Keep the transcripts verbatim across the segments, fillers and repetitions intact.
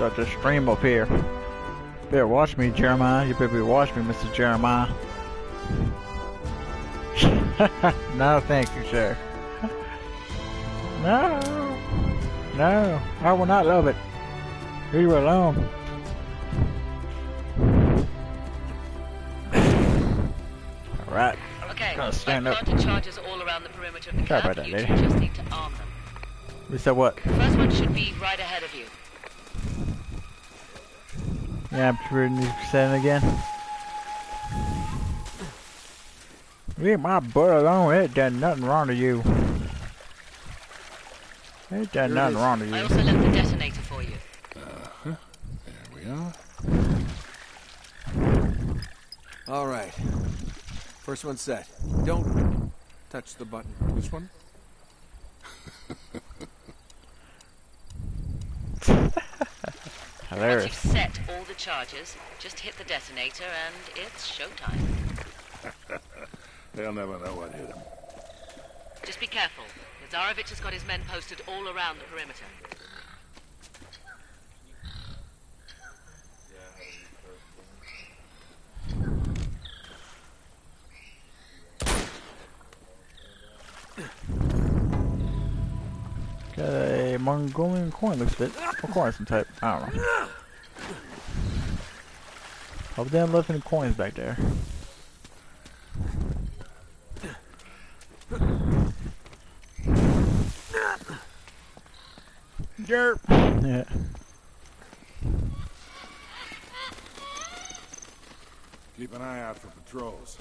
start the stream up here. You better watch me, Jeremiah. You better watch me, Mister Jeremiah. No, thank you, sir. No. No. I will not love it. Leave you alone. Alright. Okay, Gotta stand I've up. planted charges all around the perimeter of the Sorry camp. about that, You lady. two just need to arm them. We said what? The first one should be right ahead of you. Yeah, I'm sure you saying again. Leave my butt alone. It done nothing wrong to you. It done nothing wrong to you. I also left the detonator for you. Uh-huh. There we are. All right. First one set. Don't touch the button. Which one? Hilarious. Once you've set all the charges, just hit the detonator and it's showtime. They'll never know what hit him. Just be careful. Lazarevich has got his men posted all around the perimeter. Got a Mongolian coin, looks fit. What coin some type? I don't know. Hope they haven't left any coins back there. Derp. Yeah. Keep an eye out for patrols.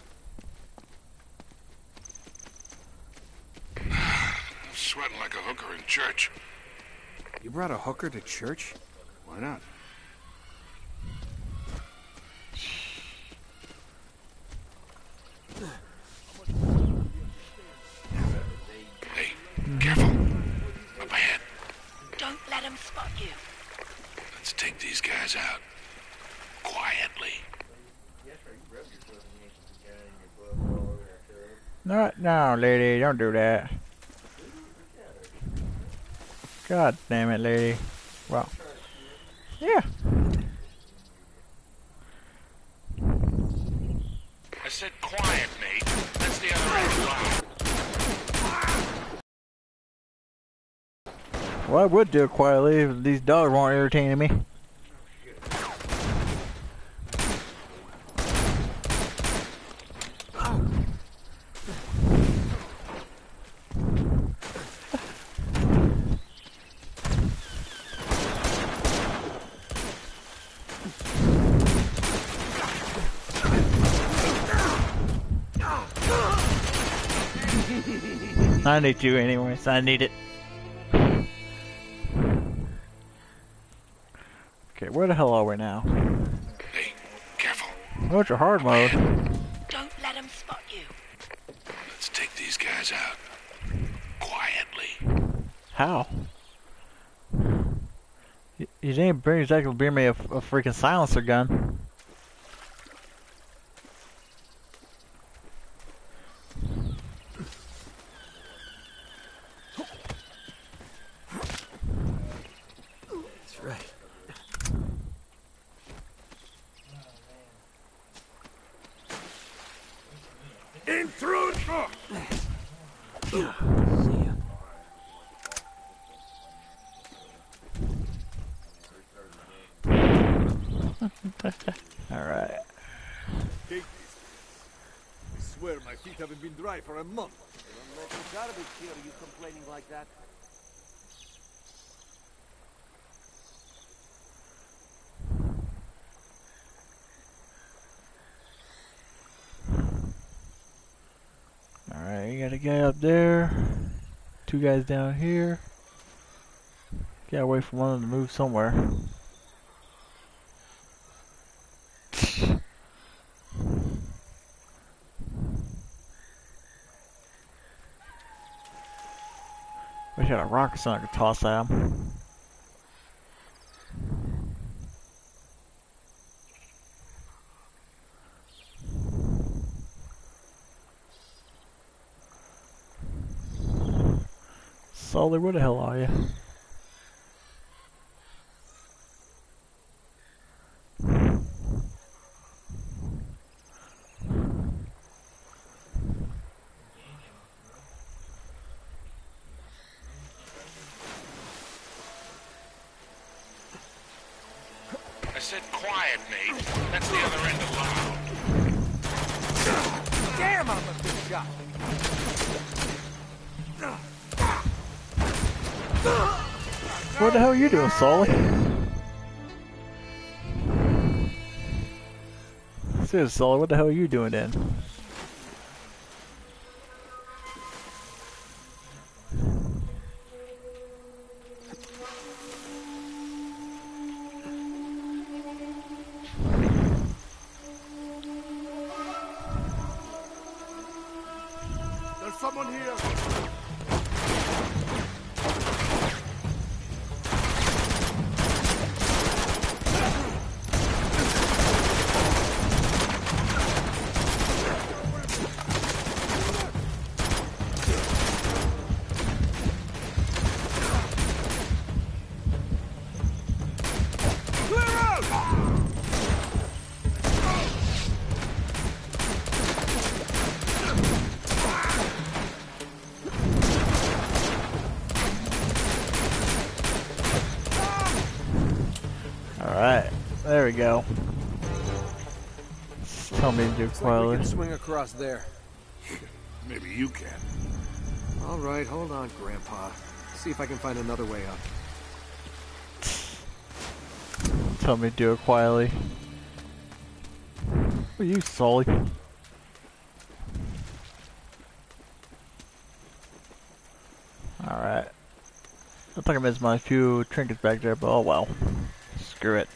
I'm sweating like a hooker in church. You brought a hooker to church? Why not? Hey, careful. Up ahead. Don't let him spot you. Let's take these guys out. Quietly. Not now, lady. Don't do that. God damn it, lady. Well, yeah. I said quiet, mate. That's the other end line. Well, I would do it quietly if these dogs weren't irritating me. I need you anyways. I need it. Okay, where the hell are we now? Hey, careful. Oh, it's a hard mode. Don't let him spot you. Let's take these guys out. Quietly. How? You, you didn't bring exactly bring me a, a freaking silencer gun. That's right. Intruder! See ya. Alright. Take this. I swear my feet haven't been dry for a month. You gotta be kidding, you complaining like that? Alright, you got a guy up there. Two guys down here. Gotta wait for one of them to move somewhere. Wish I had a rocket something I could toss at him. Sully, where the hell are you? I said quiet, mate. That's the other end of loud. Damn, I'm a good shot. What the hell are you doing, Sully? Seriously, Sully, what the hell are you doing then? There's someone here. Alright, there we go. Tell me to do Looks like we quietly. can swing across there. Maybe you can. All right, hold on, Grandpa. See if I can find another way up. Tell me to do it quietly. What are you, Sully? Alright. I think I missed my few trinkets back there, but oh well. Screw it.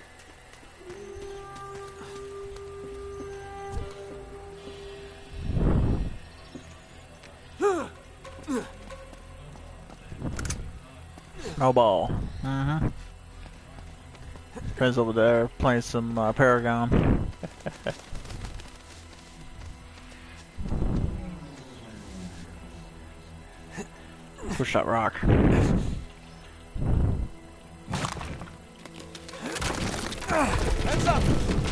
Snowball. Mm-hmm. Friends over there playing some uh, Paragon. Push that rock. Heads up!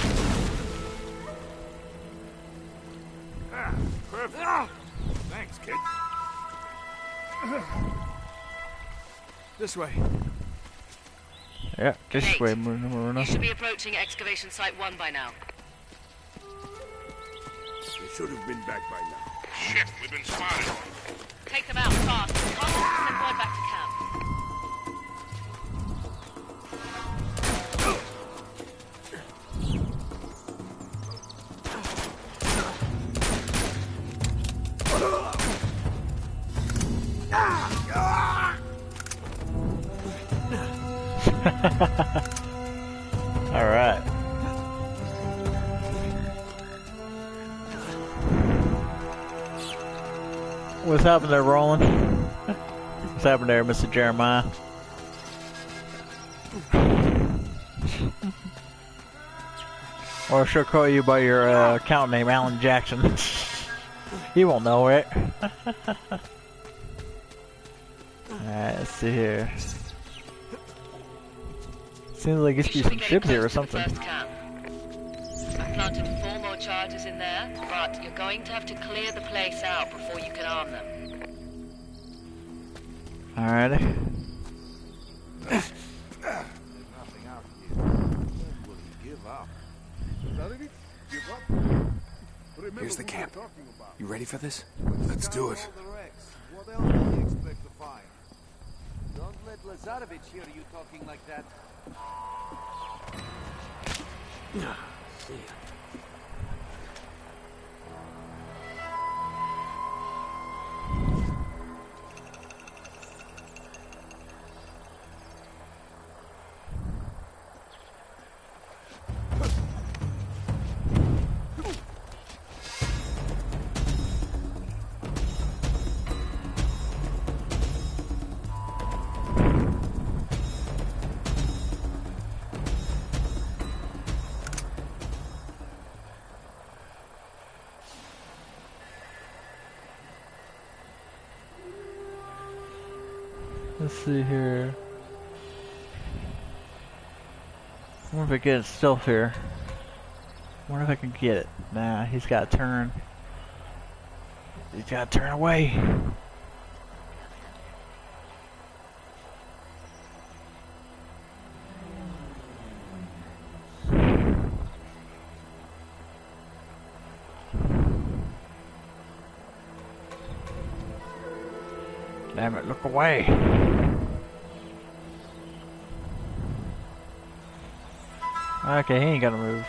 Ah, perfect. Thanks, kid. This way. Yeah, this Nate, way, Maruna. You should be approaching excavation site one by now. They should have been back by now. Shit, we've been spotted. Take them out fast. Contact send word back to camp. Alright. What's happening there, Roland? What's happening there, Mister Jeremiah? Or she'll call you by your uh, account name, Alan Jackson. You won't know it. Alright, let's see here. Seems like it You should be should some be getting ships here or close to the something. first camp. I've planted four more charges in there, but you're going to have to clear the place out before you can arm them. Alrighty. Nothing out here. When will you give up? Zarevich, give up? Remember Here's the who we're camp. talking about. You ready for this? Let's do it. All the wrecks. What else do you expect to find? Don't let Lazarevich hear you talking like that. See ya. Let's see here. I wonder if I get stealth here. I wonder if I can get it. Nah, he's got to turn. He's got to turn away. Damn it, look away. Okay, he ain't gonna move.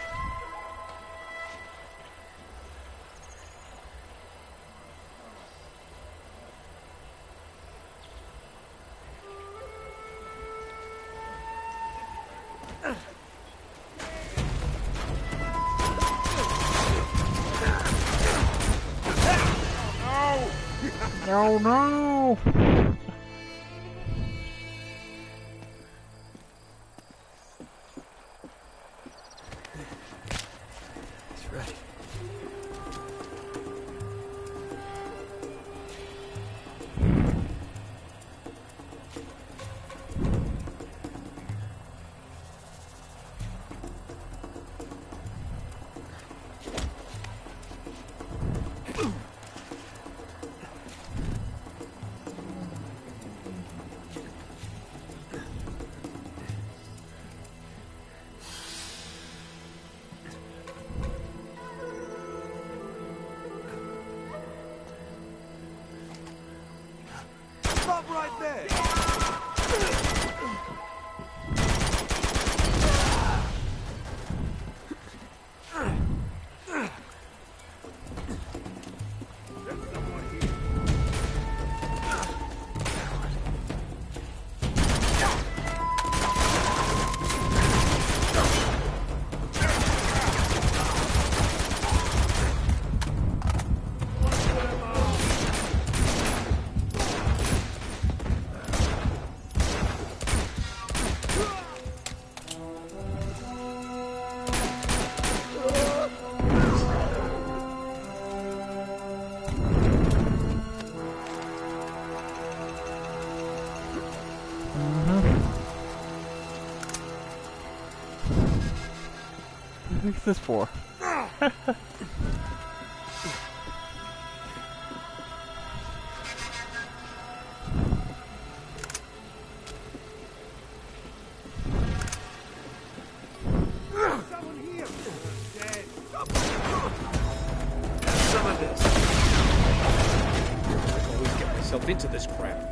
Oh no! That's right. Stop right there! What's this for? Someone here! Dead! Some of this. I always get myself into this crap.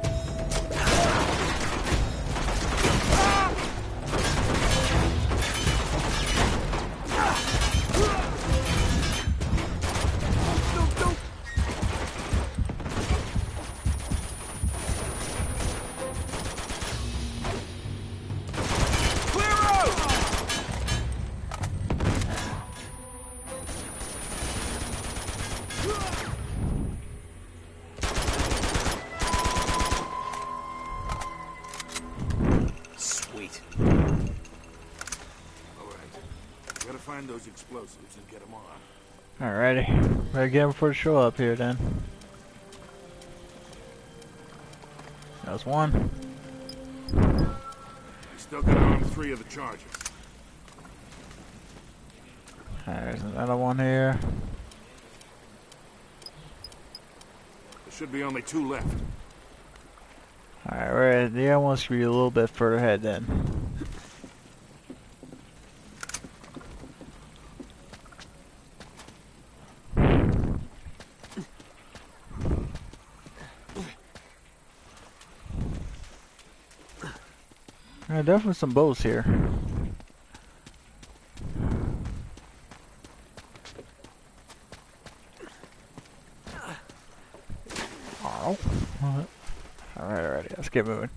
Sweet. All right. Gotta find those explosives and get them on. Alrighty. Better get him before they show up here then. That was one. We still gotta arm three of the charges. Alright, there's another one here. There should be only two left. Alright, right. The other one should be a little bit further ahead then. Alright, definitely some boats here. Oh. Alright, alright, let's get moving.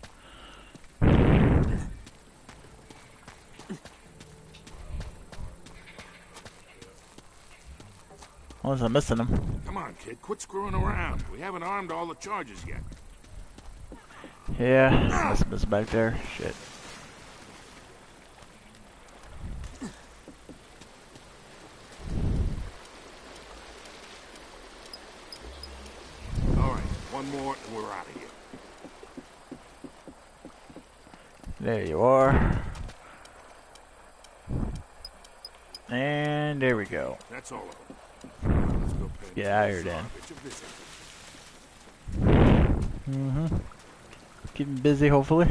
Unless I'm missing them. Come on, kid, quit screwing around. We haven't armed all the charges yet. Yeah, must miss back there. Shit. All right, one more and we're out of here. There you are. And there we go. That's all of them. Let's go pay Get out of here, Dan. It's a visit. Mm-hmm. Keeping busy, hopefully.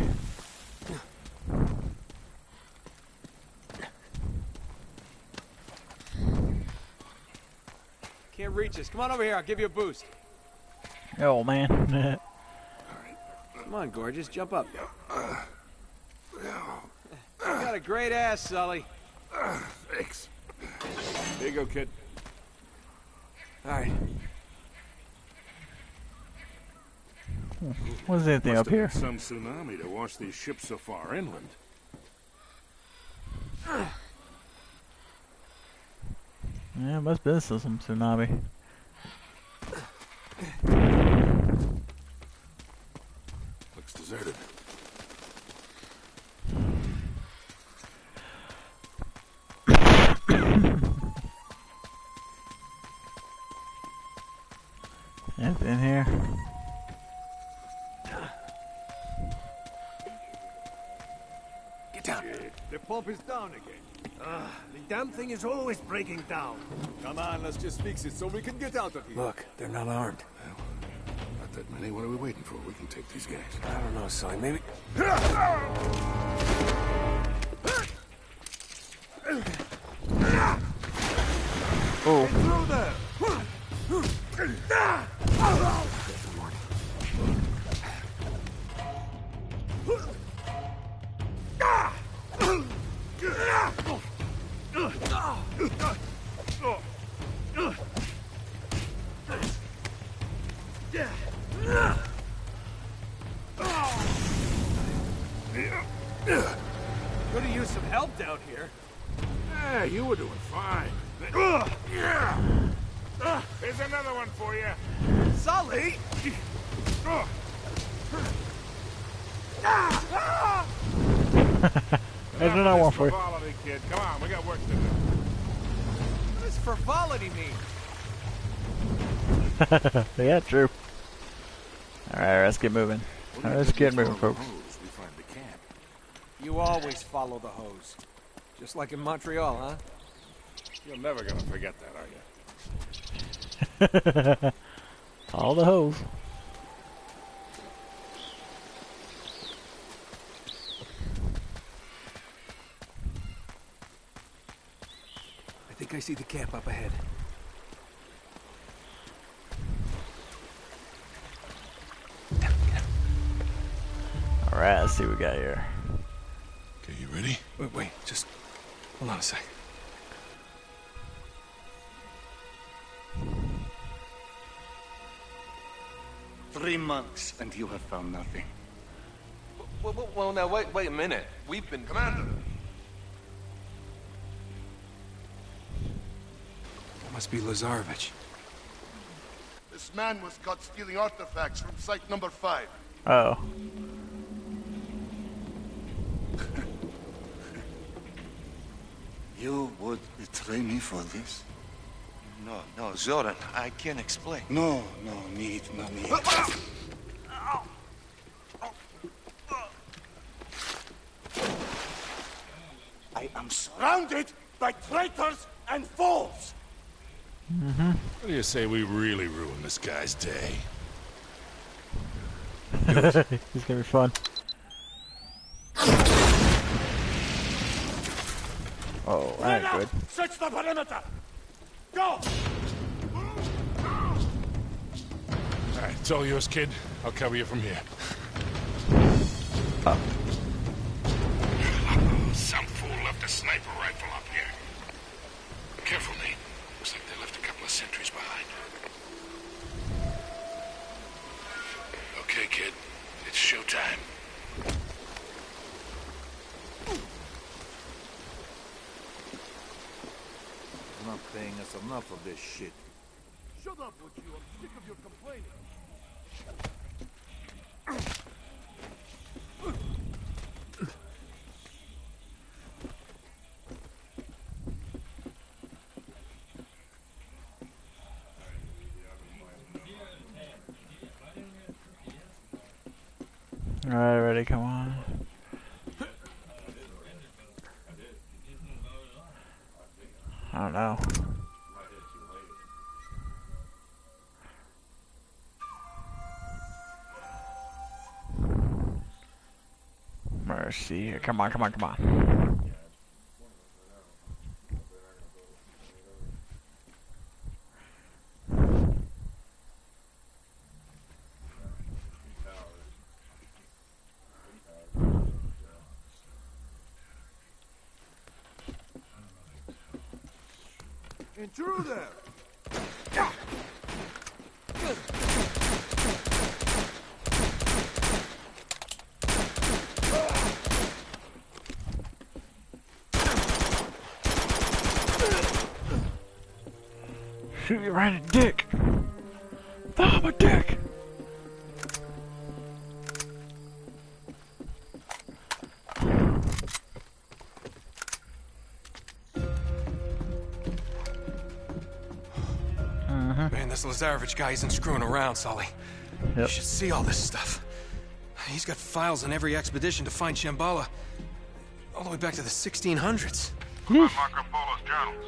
Can't reach us. Come on over here, I'll give you a boost. Oh, man. All right, Come on, gorgeous, jump up. You got a great ass, Sully. Thanks. Here you go, kid. All right. What's anything Must up have here? been some tsunami to wash these ships so far inland. Yeah, it must have been some tsunami. Looks deserted. Anything in here? Get down. The pump is down again. Ah, the damn thing is always breaking down. Come on, let's just fix it so we can get out of here. Look, they're not armed. Not that many. What are we waiting for? We can take these guys. I don't know, Sully. Maybe. Oh. Through there! Could have used some help down here. Yeah, you were doing fine. Here's another one for you. Sully! There's another one for you. Frivolity, kid. Come on, we got work to do. What does frivolity mean? Yeah, true. Alright, let's get moving. Alright, let's get moving, folks. We find the camp. You always follow the hose. Just like in Montreal, huh? You're never gonna forget that, are you? All the hoes. I think I see the camp up ahead. Alright, let's see what we got here. Okay, you ready? Wait, wait, just hold on a sec. Three months, and you have found nothing. Well, well, well, now, wait, wait a minute. We've been... Commander! That must be Lazarevich. This man was caught stealing artifacts from site number five. Oh. You would betray me for this? No, no, Zoran, I can't explain. No, no need, no need. I am surrounded by traitors and fools! What do you say we really ruin this guy's day? It's gonna be fun. Oh, alright, good. Search the perimeter! Go! Alright, it's all yours, kid. I'll cover you from here. Oh. Some fool left a sniper rifle up here. Careful, Nate. Looks like they left a couple of sentries behind. Okay, kid. It's showtime. Not paying us enough of this shit. Shut up, would you? I'm sick of your complaining. Alright, ready, come on. I don't know. Mercy. Come on, come on, come on. Intruder! Shoot you right in the dick. I'm a dick. Man, this Lazarevich guy isn't screwing around, Sully. Yep. You should see all this stuff. He's got files on every expedition to find Shambhala, all the way back to the sixteen hundreds. Marco Polo's journals.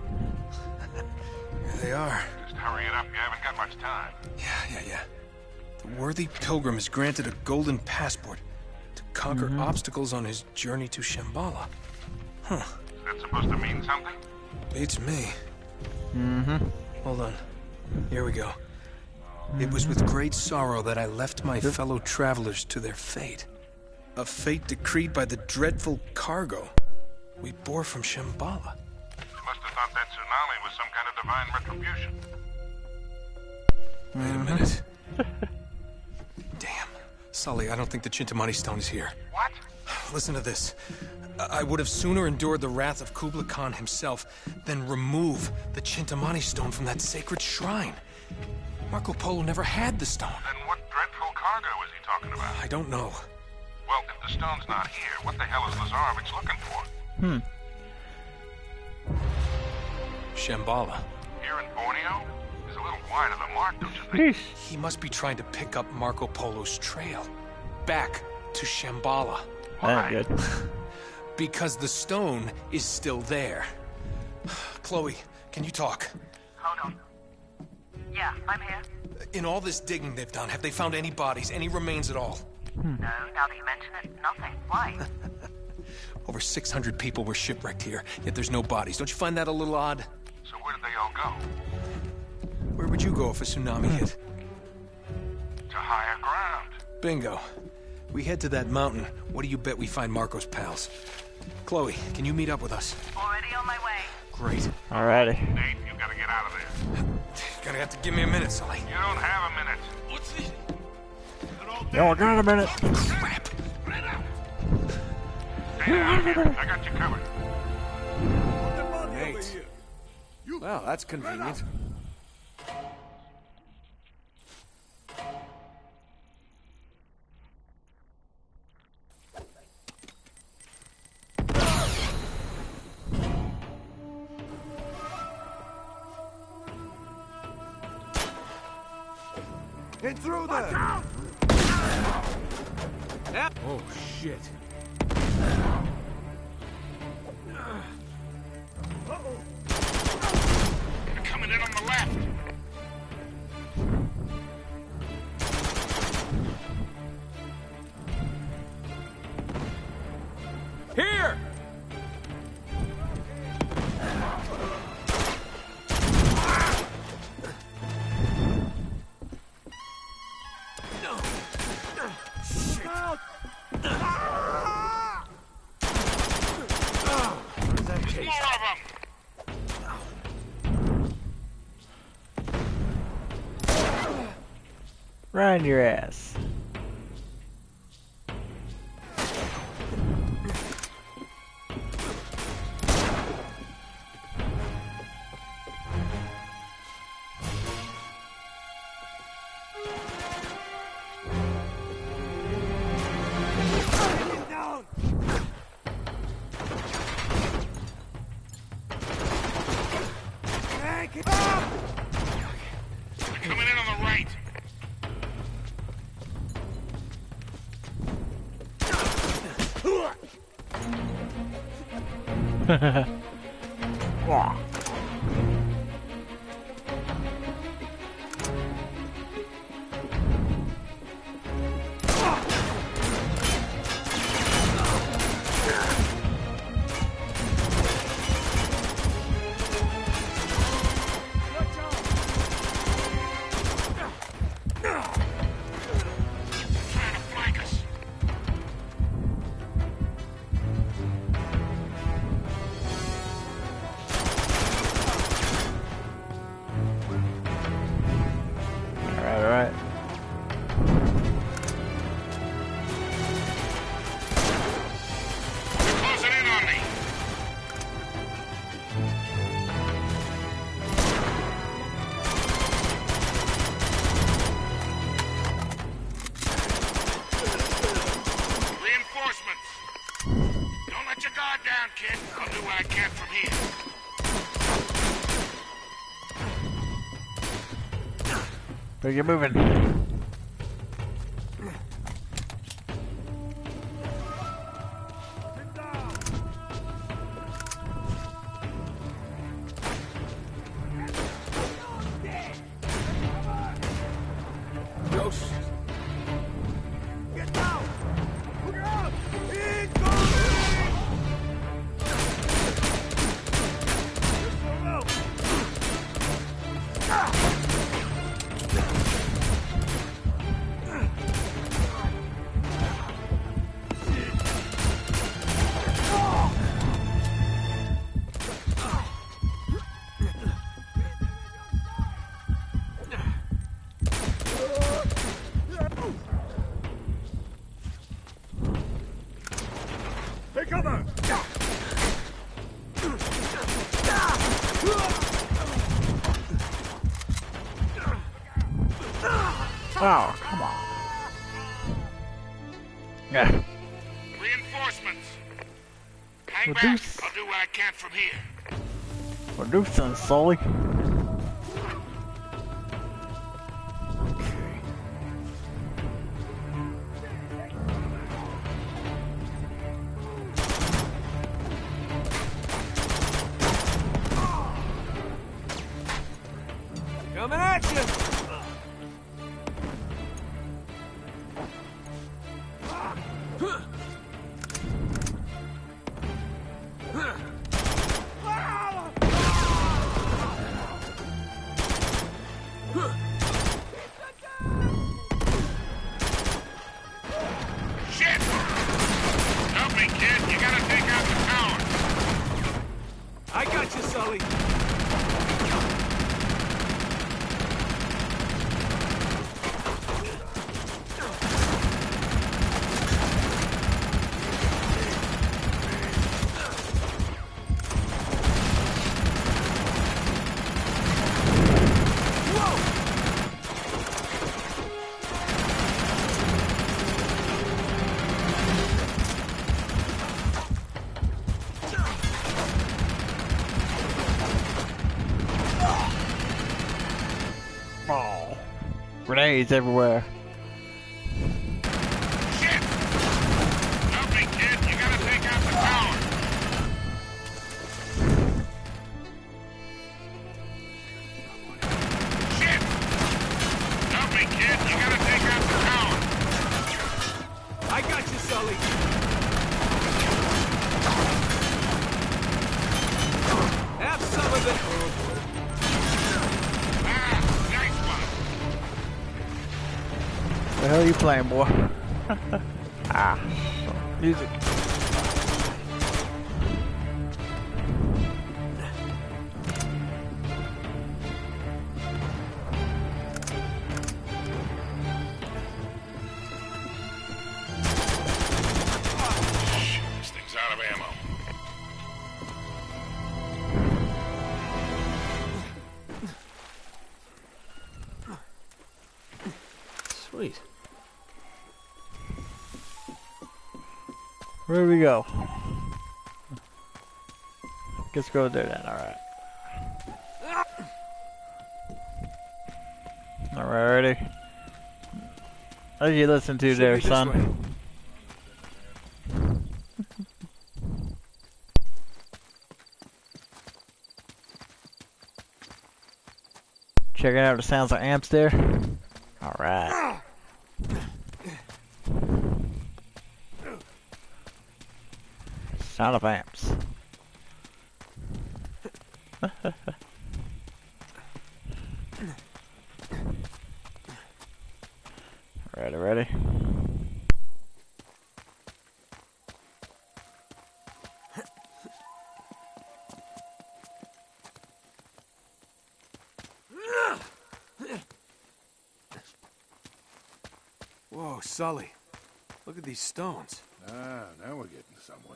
Here they are. Just hurry it up, you haven't got much time. Yeah, yeah, yeah. The worthy pilgrim is granted a golden passport to conquer Mm-hmm. obstacles on his journey to Shambhala. Huh. Is that supposed to mean something? Beats me. Mm-hmm. Hold on. Here we go. It was with great sorrow that I left my fellow travelers to their fate. A fate decreed by the dreadful cargo we bore from Shambhala. You must have thought that tsunami was some kind of divine retribution. Wait a minute. Damn. Sully, I don't think the Chintamani stone is here. What? Listen to this. I I would have sooner endured the wrath of Kublai Khan himself than remove the Chintamani stone from that sacred shrine. Marco Polo never had the stone. Then what dreadful cargo is he talking about? I don't know. Well, if the stone's not here, what the hell is Lazarevich looking for? Hmm. Shambhala. Here in Borneo? He's a little wide of the mark, don't you think? Peace. He must be trying to pick up Marco Polo's trail. Back to Shambhala. That ain't good. Because the stone is still there. Chloe, can you talk? Hold on. Yeah, I'm here. In all this digging they've done, have they found any bodies, any remains at all? No, now that you mention it, nothing. Why? Over six hundred people were shipwrecked here, yet there's no bodies. Don't you find that a little odd? So where did they all go? Where would you go if a tsunami hit? To higher ground. Bingo. We head to that mountain. What do you bet we find Marco's pals? Chloe, can you meet up with us? Already on my way. Great. Alrighty. Nate, you gotta get out of there. You're gonna have to give me a minute, Sully. You don't have a minute. What's this? Yo, I got a minute. Crap. Stay down here. I got you covered. Nate. Well, that's convenient. Intruder! Oh, shit. They're coming in on the left. Here! More of them. Right in your ass. They're coming in on the right. Wah. Trying to flank us. I'll do what I can from here. Better get moving. Ghost. Get down! Look out! Take cover! Oh, come on. Yeah. Reinforcements. Hang Well, back. deuce. I'll do what I can from here. We're doing something, Sully. Coming at you! Shit! Help me, kid. You gotta take out the tower. I got you, Sully. Oh. Grenades everywhere. Shit! Help me, kid. You gotta take out the tower. Shit! Help me, kid. You gotta take out the tower. I got you, Sully. Have some of it. Ah, nice one. The hell are you playing, boy? Ah. Music. This thing's out of ammo. Sweet. Where do we go? Let's go there then, alright. Alrighty. What did you listen to Should there, be this son? way. Checking out the sounds of amps there. Alright. Sound of amps. Ready, ready. Whoa, Sully. Look at these stones. Ah, now we're getting somewhere.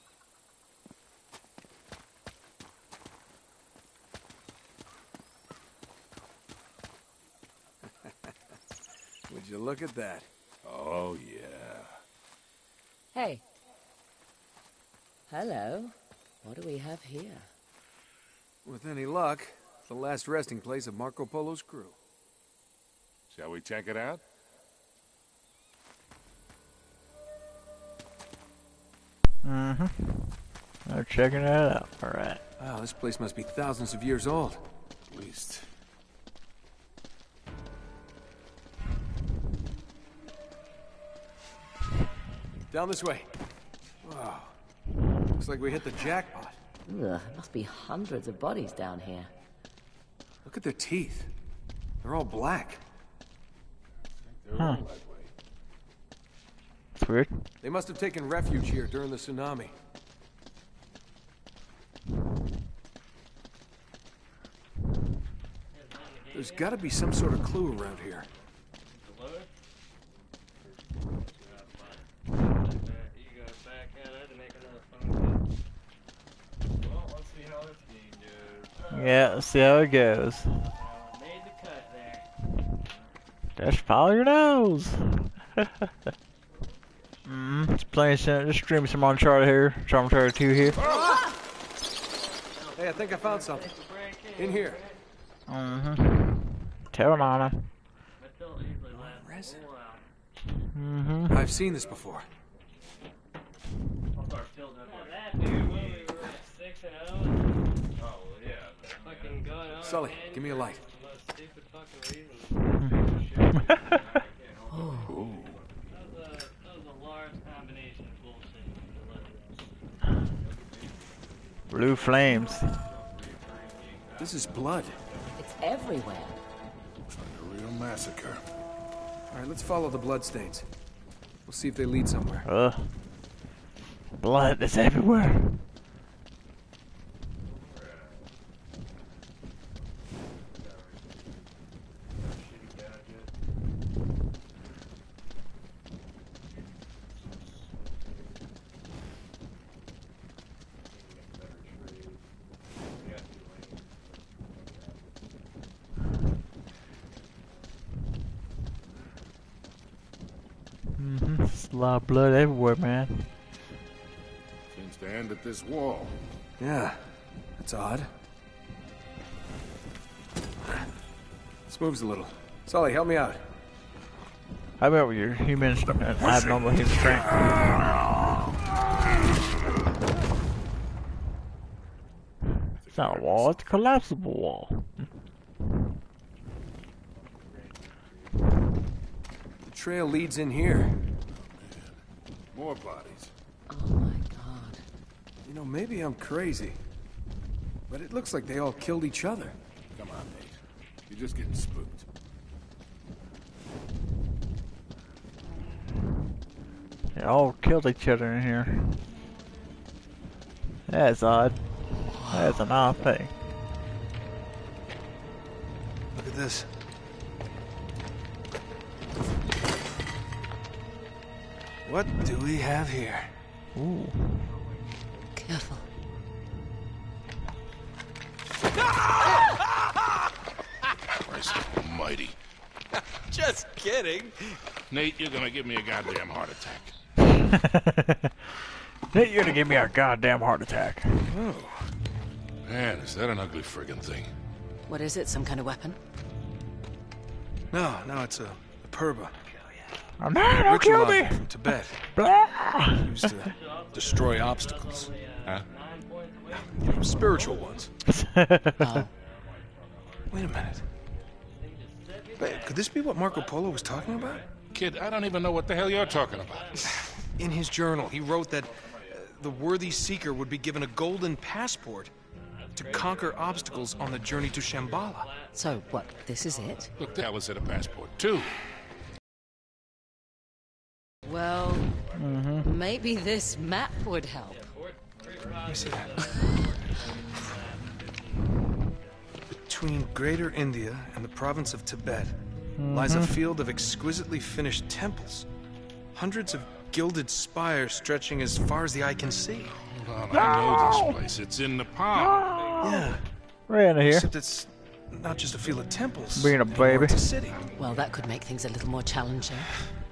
Would you look at that? Oh, yeah. Hey. Hello. What do we have here? With any luck, the last resting place of Marco Polo's crew. Shall we check it out? Mm-hmm. I'm checking it out. All right. Wow, this place must be thousands of years old. At least. Down this way. Wow. Looks like we hit the jackpot. Ugh, must be hundreds of bodies down here. Look at their teeth. They're all black. Huh. It's weird. They must have taken refuge here during the tsunami. There's got to be some sort of clue around here. Yeah, let's see how it goes. Just follow your nose. mm, just playing some, just streaming some Uncharted here, Uncharted two here. Hey, I think I found something. In here. Mm-hmm. Tell Nana. Resin. Mm-hmm. I've seen this before. Sully, give me a light. Blue flames. This is blood. It's everywhere. Looks like a real massacre. All right, let's follow the bloodstains. We'll see if they lead somewhere. Ugh. Blood is everywhere. Mm-hmm. There's a lot of blood everywhere, man. Seems to end at this wall. Yeah, that's odd. This moves a little. Sully, help me out. How about with your human strength? Abnormal human strength. It's not a wall, it's a collapsible wall. The trail leads in here. More bodies. Oh my god. You know, maybe I'm crazy, but it looks like they all killed each other. Come on, Nate. You're just getting spooked. They all killed each other in here. That's odd. That's an odd thing. Look at this. What do we have here? Ooh. Careful. Christ almighty. Just kidding. Nate, you're gonna give me a goddamn heart attack. Nate, you're gonna give me a goddamn heart attack. Oh. Man, is that an ugly friggin' thing? What is it? Some kind of weapon? No, no, it's a, a purba. Oh, no, don't Ritual kill me! object from Tibet. Blah. Used to destroy obstacles. Huh? You know, spiritual ones. Oh. Wait a minute. Wait, could this be what Marco Polo was talking about? Kid, I don't even know what the hell you're talking about. In his journal, he wrote that uh, the worthy seeker would be given a golden passport to conquer obstacles on the journey to Shambhala. So, what, this is it? Look, that was at a passport, too. Well, Mm-hmm. maybe this map would help. Let me see that. Between Greater India and the province of Tibet lies a field of exquisitely finished temples. Hundreds of gilded spires stretching as far as the eye can see. Hold on, I know this place. It's in Nepal. Yeah, Right into here. except it's not just a field of temples. Being a anymore, baby. It's a city. Well, that could make things a little more challenging.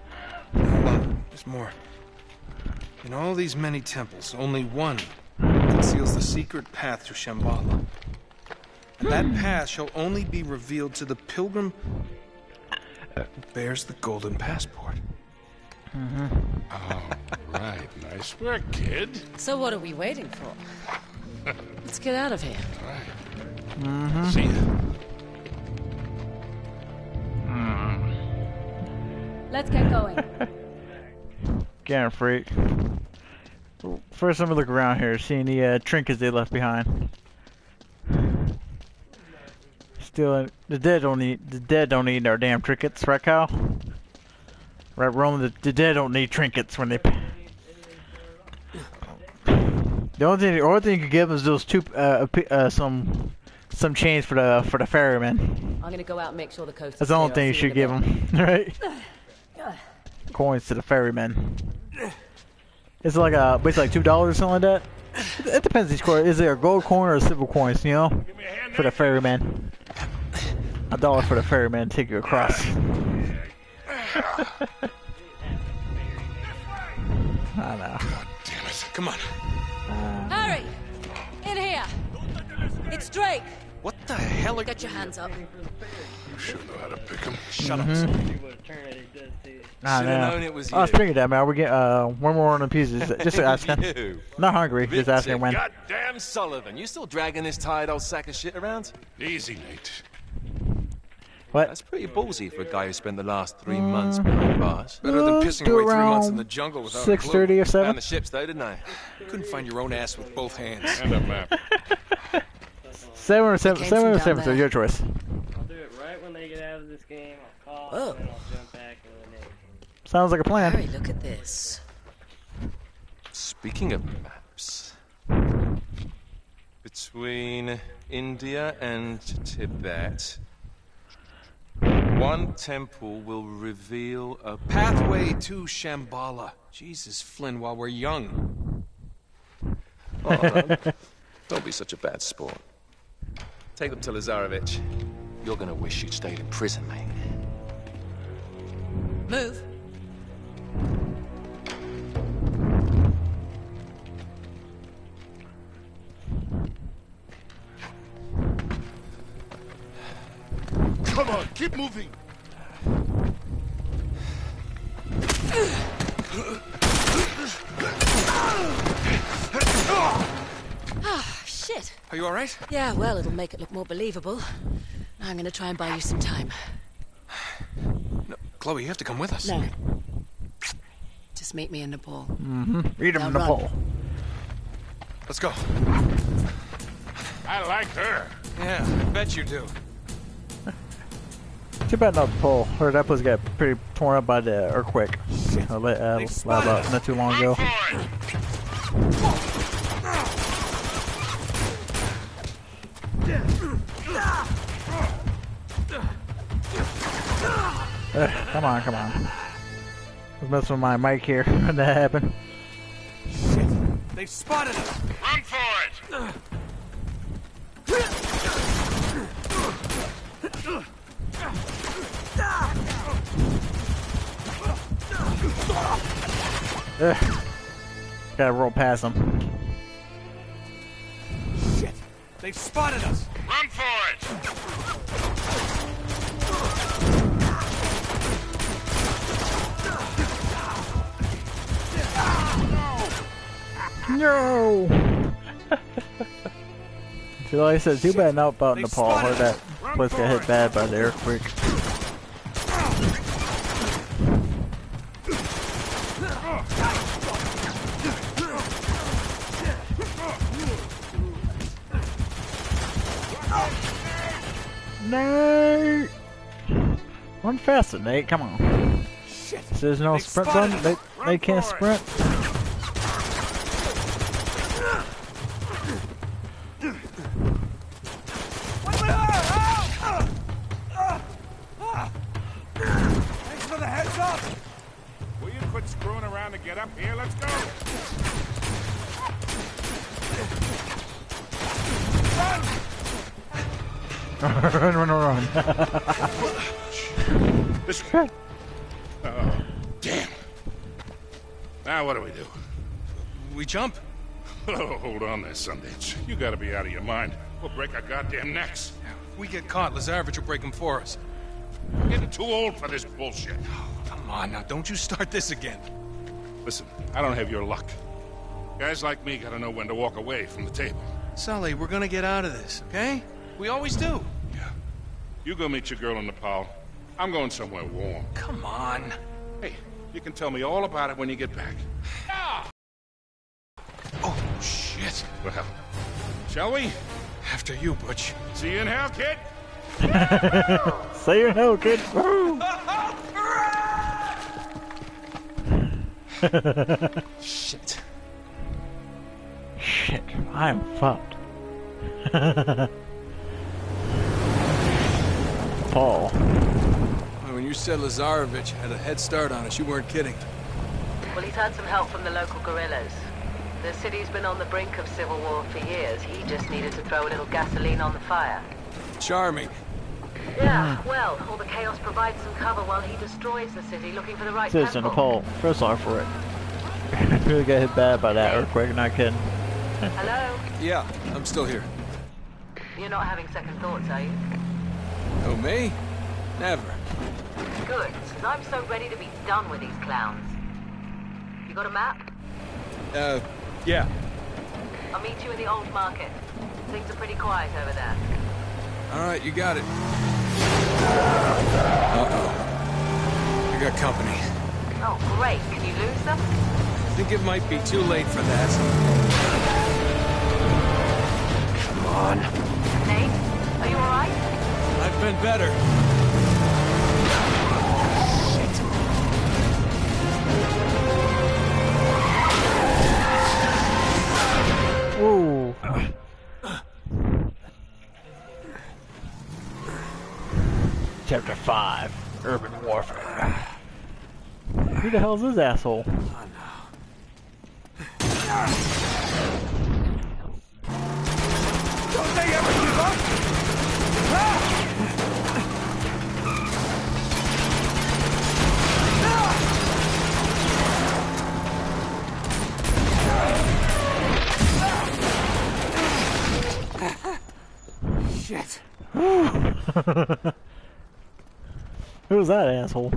Hold on, there's more. In all these many temples, only one could conceals the secret path to Shambhala. And that path shall only be revealed to the pilgrim who bears the golden passport. Mm-hmm. Oh, right. Nice work, kid. So what are we waiting for? Let's get out of here. All right. Mm-hmm. See ya. Let's get going. Getting freak. First, let me look around here, seeing the uh, trinkets they left behind. Still, the dead don't need the dead don't need our damn trinkets, right, Kyle? Right, Roman. The, the dead don't need trinkets when they. The only thing, the only thing you could give is those two, uh, uh, some, some chains for the for the ferryman. I'm gonna go out and make sure the coast. That's the only thing you should give them, right? Coins to the ferryman. It's like a basically like two dollars or something like that. It, it depends each coin. Is it a gold coin or a silver coins? You know, for the ferryman. A dollar for the ferryman to take you across. I know. Damn it! Come on. Harry, in here. It's Drake. What the hell? Are... Get your hands up. You should know how to pick him. Shut Mm-hmm. up. I Should've know. known it was I was you. thinking that, man. We get uh one more on the pieces. Just asking. You. Not hungry. Just asking when. Goddamn Sullivan, you still dragging this tired old sack of shit around? Easy, Nate. What? That's pretty ballsy for a guy who spent the last three months behind bars. Better than Uh, pissing do away three months in around the jungle without six a clue. thirty or seven. Found the ships though, didn't I? Couldn't find your own ass with both hands. And a map. Seven or seven. Came Seven from or down seven. So there. your choice. I'll do it right when they get out of this game. I'll call Oh. and then I'll jump back into the name. Sounds like a plan. Harry, look at this. Speaking of maps, between India and Tibet, one temple will reveal a Pathway to Shambhala. Jesus, Flynn, while we're young. Oh, don't, don't be such a bad sport. Take them to Lazarevich. You're gonna wish you'd stayed in prison, mate. Move. Come on, keep moving. Ah, shit. Are you all right? Yeah, well, it'll make it look more believable. I'm gonna try and buy you some time. No, Chloe, you have to come with us. No. Just meet me in Nepal. Mm-hmm. Read him Now in the run. pole. Let's go. I like her. Yeah, bet you do. Too bad not the pole. Or that place got pretty torn up by the earthquake. Uh, la- uh, lava not too long ago. Ugh, come on, come on. I was messing with my mic here when that happened. They've spotted us. Run for it. Ugh. Gotta roll past them. Shit. They've spotted us. Run for it. No! So like I said, too bad not about Nepal. Heard that place got hit bad by the earthquake. Nate! Run faster, Nate. Come on. Shit. So there's no sprint button? They, they can't sprint? Thanks for the heads up. Will you quit screwing around and get up here? Let's go. Run, run, run, run. This way. Oh, damn. Now what do we do? We jump. Oh, hold on there, Sundance. You gotta be out of your mind. We'll break our goddamn necks. If we get caught, Lazarevich will break them for us. I'm getting too old for this bullshit. Oh, come on now, don't you start this again. Listen, I don't have your luck. Guys like me gotta know when to walk away from the table. Sully, we're gonna get out of this, okay? We always do. Yeah. You go meet your girl in Nepal. I'm going somewhere warm. Come on. Hey, you can tell me all about it when you get back. Ah! Oh, shit. Well, shall we? After you, Butch. See you in hell, kid. See you in hell, kid. Shit. Shit, I am fucked. Paul. When you said Lazarevich had a head start on us, you weren't kidding. Well, he's had some help from the local guerrillas. The city's been on the brink of civil war for years. He just needed to throw a little gasoline on the fire. Charming. Yeah, well, all the chaos provides some cover while he destroys the city looking for the right Citizen temple. Paul, feel sorry for it. Really got hit bad by that earthquake, not kidding. Hello? Yeah, I'm still here. You're not having second thoughts, are you? Oh, me? Never. Good, because I'm so ready to be done with these clowns. You got a map? Uh, yeah. I'll meet you in the old market. Things are pretty quiet over there. All right, you got it. Uh-oh. I got company. Oh, great. Can you lose them? I think it might be too late for that. Come on. Nate, are you all right? I've been better. Ooh. Chapter five, Urban Warfare. Who the hell is this asshole? Oh, no. Don't they ever give up? Shit. Who's that asshole?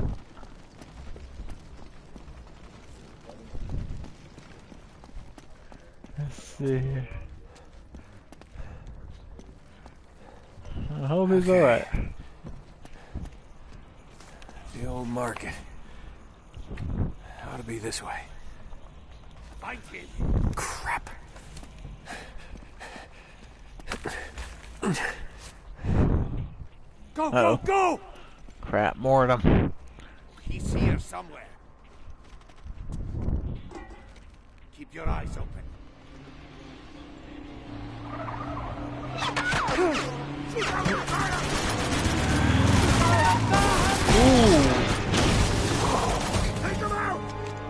Let's see here. I hope he's Okay. alright. The old market. Ought to be this way. Find him. Crap. Go, Uh-oh. go, go! Crap, more of them. He's here somewhere. Keep your eyes open. Ooh. Take him out!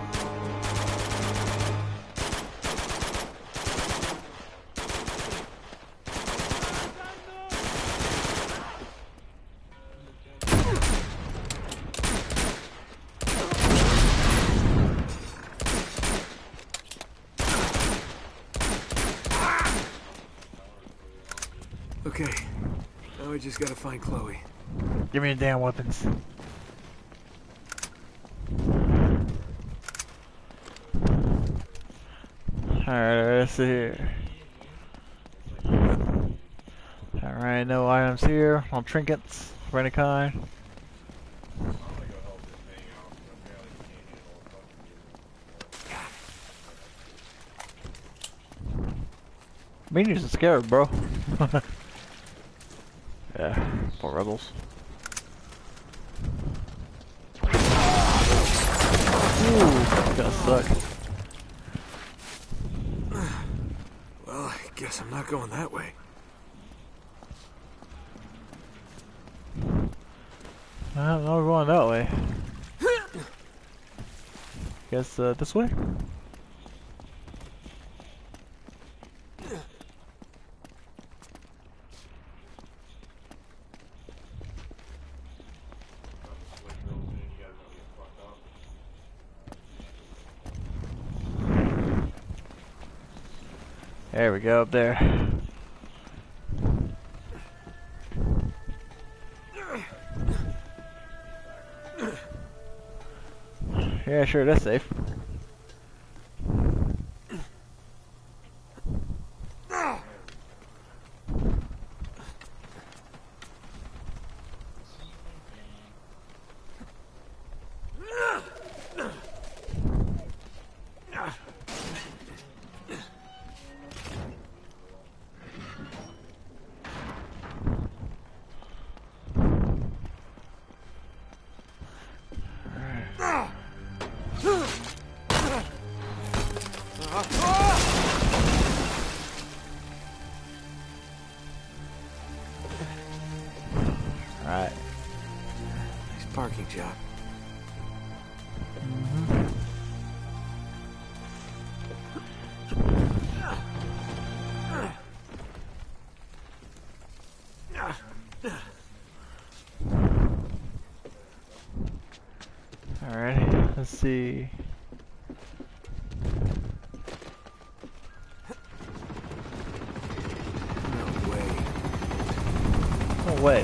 Okay. Now we just gotta find Chloe. Give me your damn weapons. Alright, let's see here. Alright, no items here. No trinkets of any kind. Minions are scared, bro. Yeah, poor rebels. Ooh, that's gonna suck. Well, I guess I'm not going that way. I'm not going that way. Guess uh, this way? There we go, up there. Yeah, sure, that's safe. Alright. Nice parking job. Mm-hmm. Alright, let's see. No way. No way.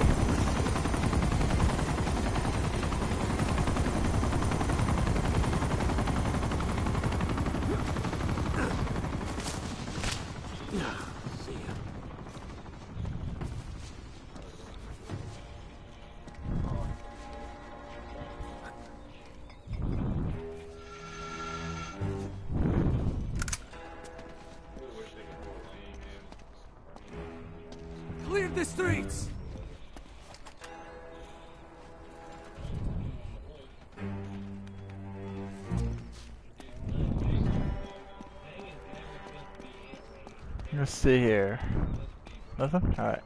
Clear the streets! Let's see here. Nothing? Alright.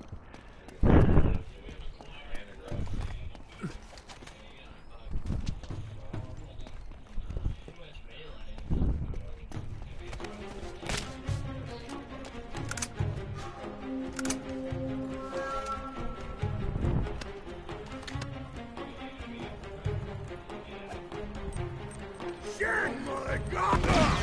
Shit, my God!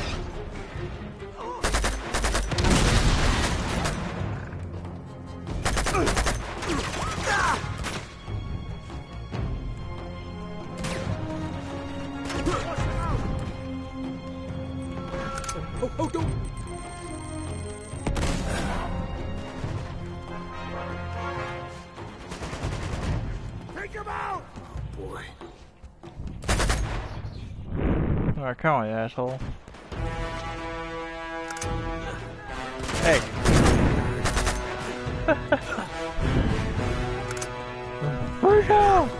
Oh, oh, don't! Take him out! Oh, boy. Alright, come on, you asshole. Hey! Virgil!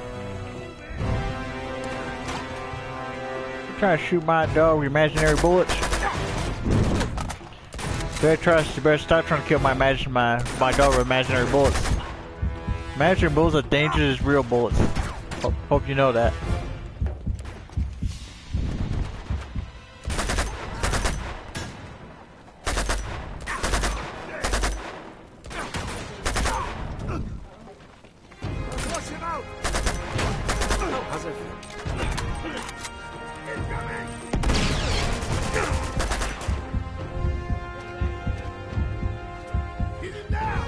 You trying to shoot my dog with imaginary bullets? Better trust, you better stop trying to kill my imagine my my dog with imaginary bullets. Imaginary bullets are dangerous as real bullets. Ho hope you know that. How's that feel? Get him down!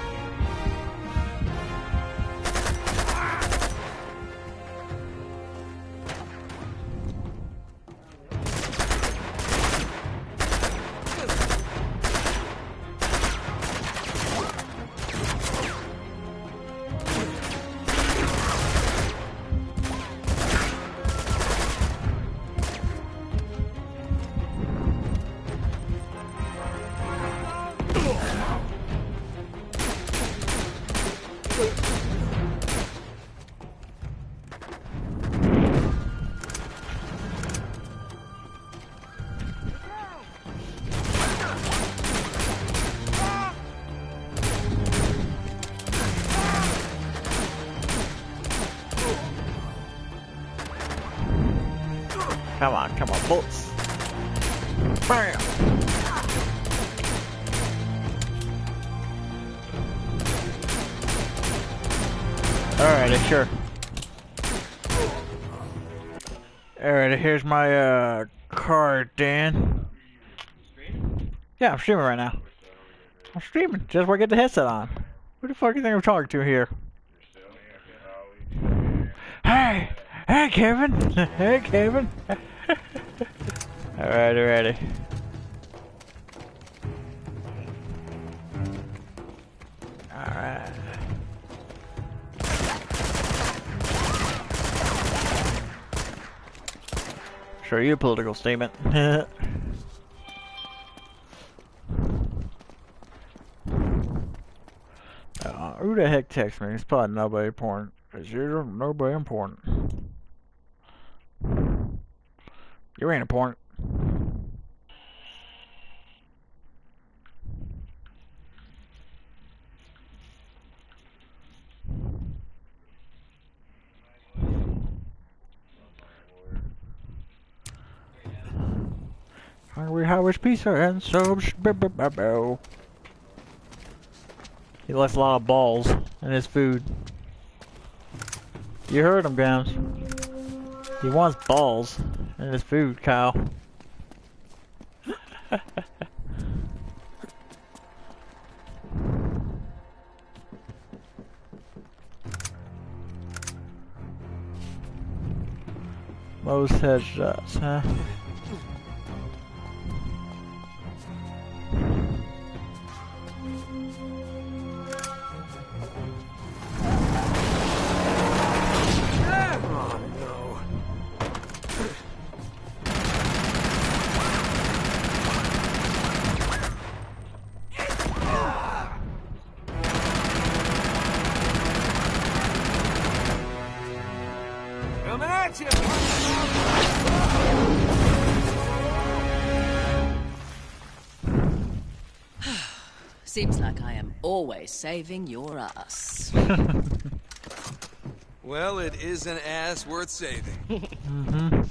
Come on, come on, bullets. Bam! Alrighty, sure. Alright, here's my uh card, Dan. Yeah, I'm streaming right now. I'm streaming. Just where I get the headset on. Who the fuck do you think I'm talking to here? Hey! Hey, Kevin! Hey, Kevin! Alright, alrighty. Alright. Sure, you a political statement. uh, who the heck texts me? It's probably nobody important. As usual, nobody important. You ain't important. Hungry Howard's Pizza and subs. He likes a lot of balls in his food. You heard him, Gams. He wants balls in his food, Kyle. Most headshots, huh? Seems like I am always saving your ass. Well, it is an ass worth saving. Mm-hmm.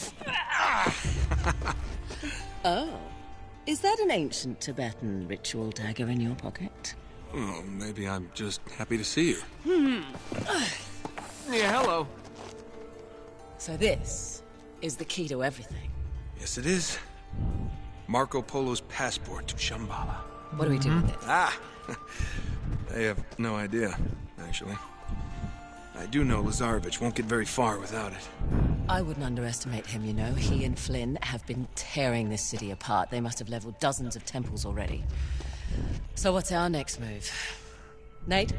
Oh, is that an ancient Tibetan ritual dagger in your pocket? Oh, maybe I'm just happy to see you. Hmm. Yeah, hello. So this is the key to everything. Yes, it is. Marco Polo's passport to Shambhala. What do we do with it? Ah! I have no idea, actually. I do know Lazarevich won't get very far without it. I wouldn't underestimate him, you know. He and Flynn have been tearing this city apart. They must have leveled dozens of temples already. So what's our next move? Nate?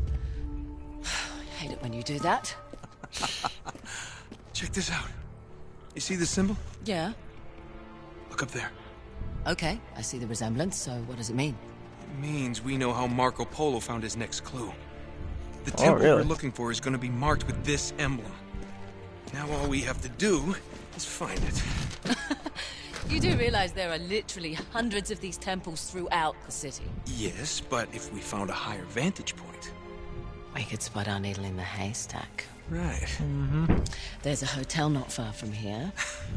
I hate it when you do that. Check this out. You see this symbol? Yeah. Look up there. Okay, I see the resemblance, so what does it mean? It means we know how Marco Polo found his next clue. The Oh, temple really? we're looking for is going to be marked with this emblem. Now all we have to do is find it. You do realize there are literally hundreds of these temples throughout the city. Yes, but if we found a higher vantage point... We could spot our needle in the haystack. Right. Mm-hmm. There's a hotel not far from here.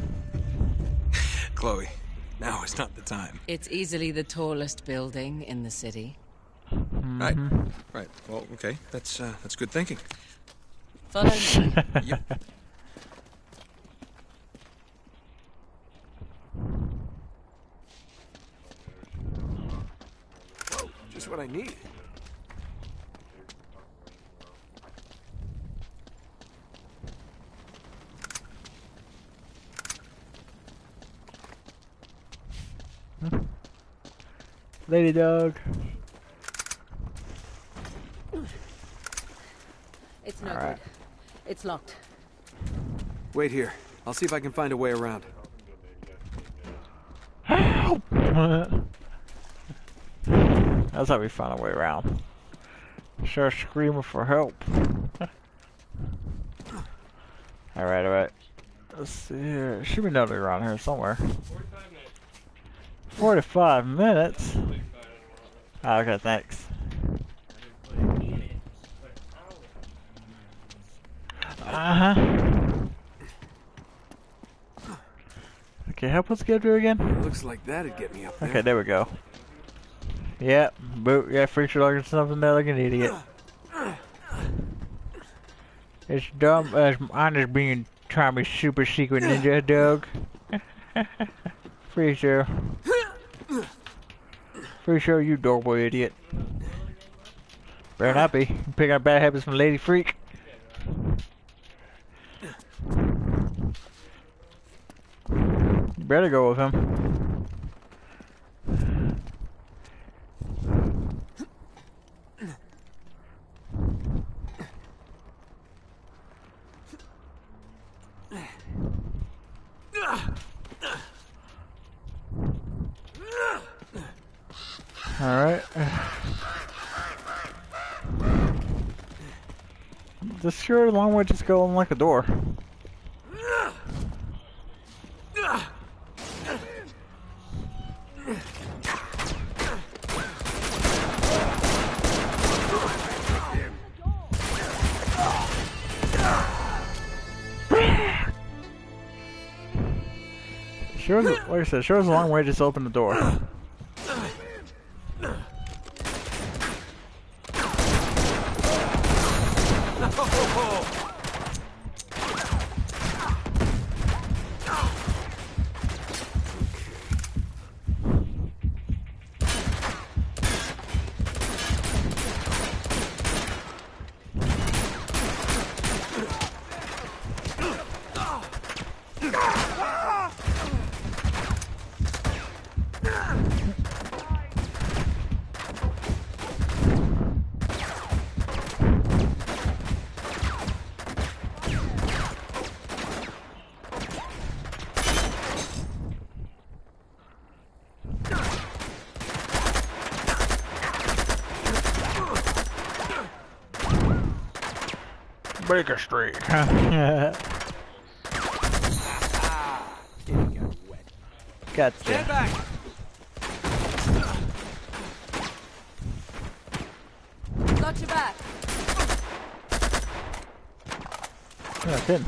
Chloe, now is not the time. It's easily the tallest building in the city. Right. Right. Well, okay. That's, uh, that's good thinking. Follow me. Yep. Whoa, just what I need. Lady dog. It's no All right. good. It's locked. Wait here. I'll see if I can find a way around. Help! That's how we found a way around. Start screaming for help. Alright, alright. Let's see here. There should be nobody around here somewhere. forty-five minutes? Ah, okay, thanks. Uh-huh. Okay, help us get through again? Looks like that'd get me up there. Okay, there we go. Yep, boot, yeah, freak you like something there like an idiot. It's dumb as I'm just being trying to be super secret ninja dog. Freak you. Pretty sure you adorable idiot. Better not be. You pick up bad habits from Lady Freak. You better go with him. Alright. This sure long way just go unlock the door. Sure, like I said, sure is a long way just open the door. Baker Street. Gotcha. Stand back. Got your back. Yeah, good.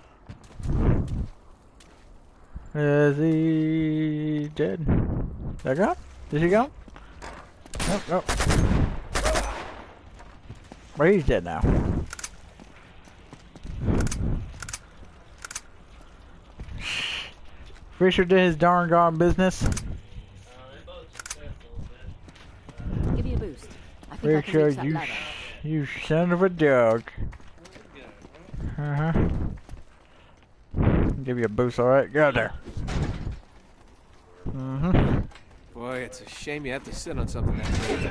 Is he dead? Did I go? Did he go? Nope, nope. Well, he's dead now. Fisher did his darn gone business. Give me a boost. I think I can Fisher, reach that you, ladder. you son of a dog. Uh huh. Give you a boost, alright? Get out there. Mm-hmm. Boy, it's a shame you have to sit on something that big.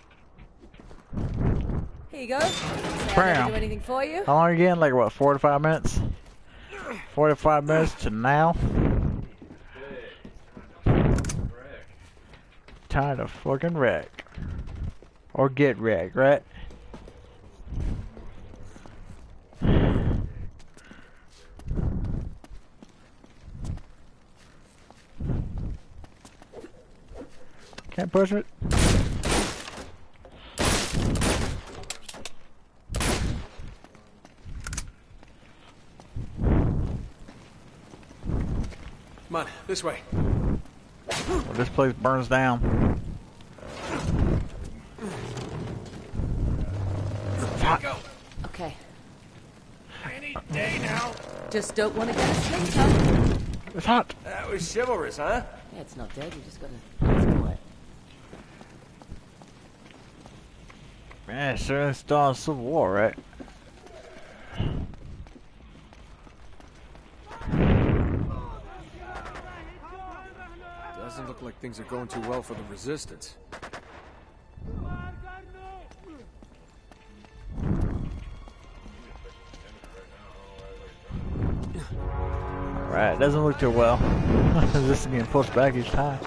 Here you go. Say I Bam. never do anything for you. How long again? Like what, four to five minutes? forty-five minutes to now? Time to fucking wreck. Or get wrecked, right? Can't push it. Come on, this way. Well, this place burns down. Go. Okay. Any day now. Just don't want to get a slingshot. It's hot. That was chivalrous, huh? Yeah, it's not dead. You just gotta ask for it. Man, sure it's still in Civil War, right? Doesn't look like things are going too well for the Resistance. Alright, doesn't look too well. This is getting pushed back each time.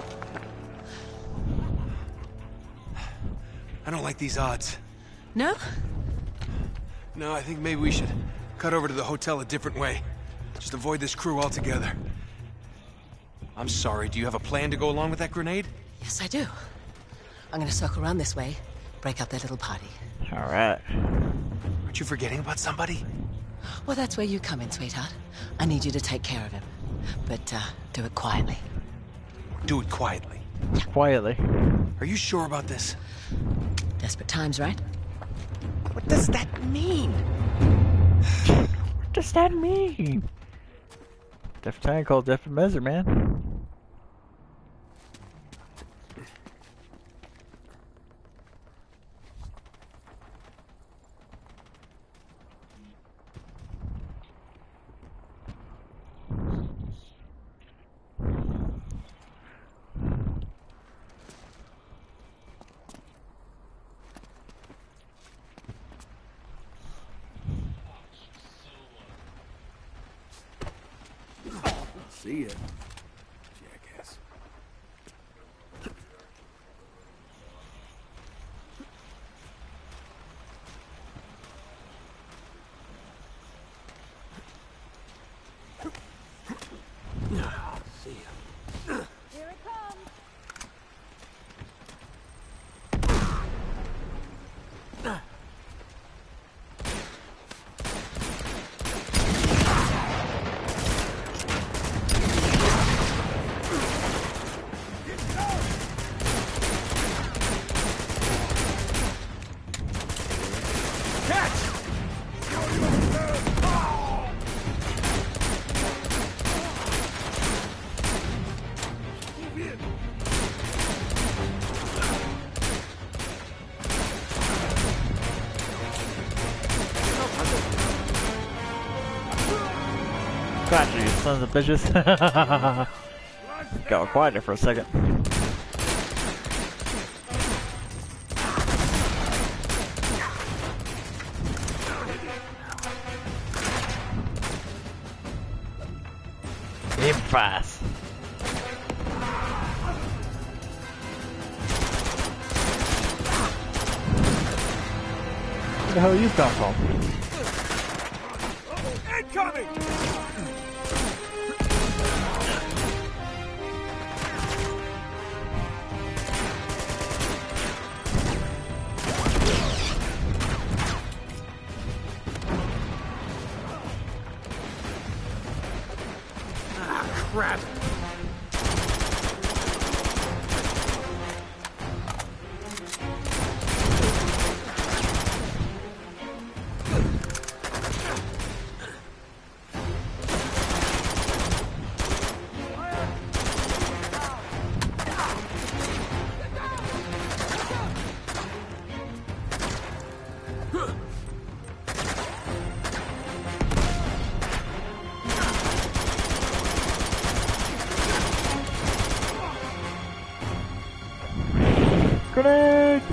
I don't like these odds. No? No, I think maybe we should cut over to the hotel a different way. Just avoid this crew altogether. I'm sorry, do you have a plan to go along with that grenade? Yes, I do. I'm gonna circle around this way, break up their little party. Alright. Aren't you forgetting about somebody? Well, that's where you come in, sweetheart. I need you to take care of him. But, uh, do it quietly. Do it quietly. Quietly. Are you sure about this? Desperate times, right? What does that mean? What does that mean? Different time called different measure, man. See ya, jackass. See ya. Here it comes. Got you, sons of bitches. Got quiet there for a second. Aim fast. Where the hell you come from? Incoming! Crap! Grenade!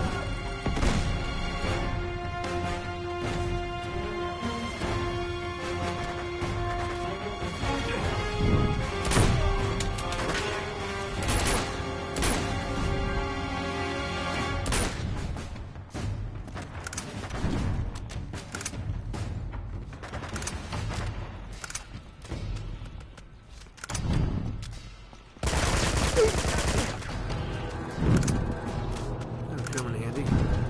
I'm feeling handy.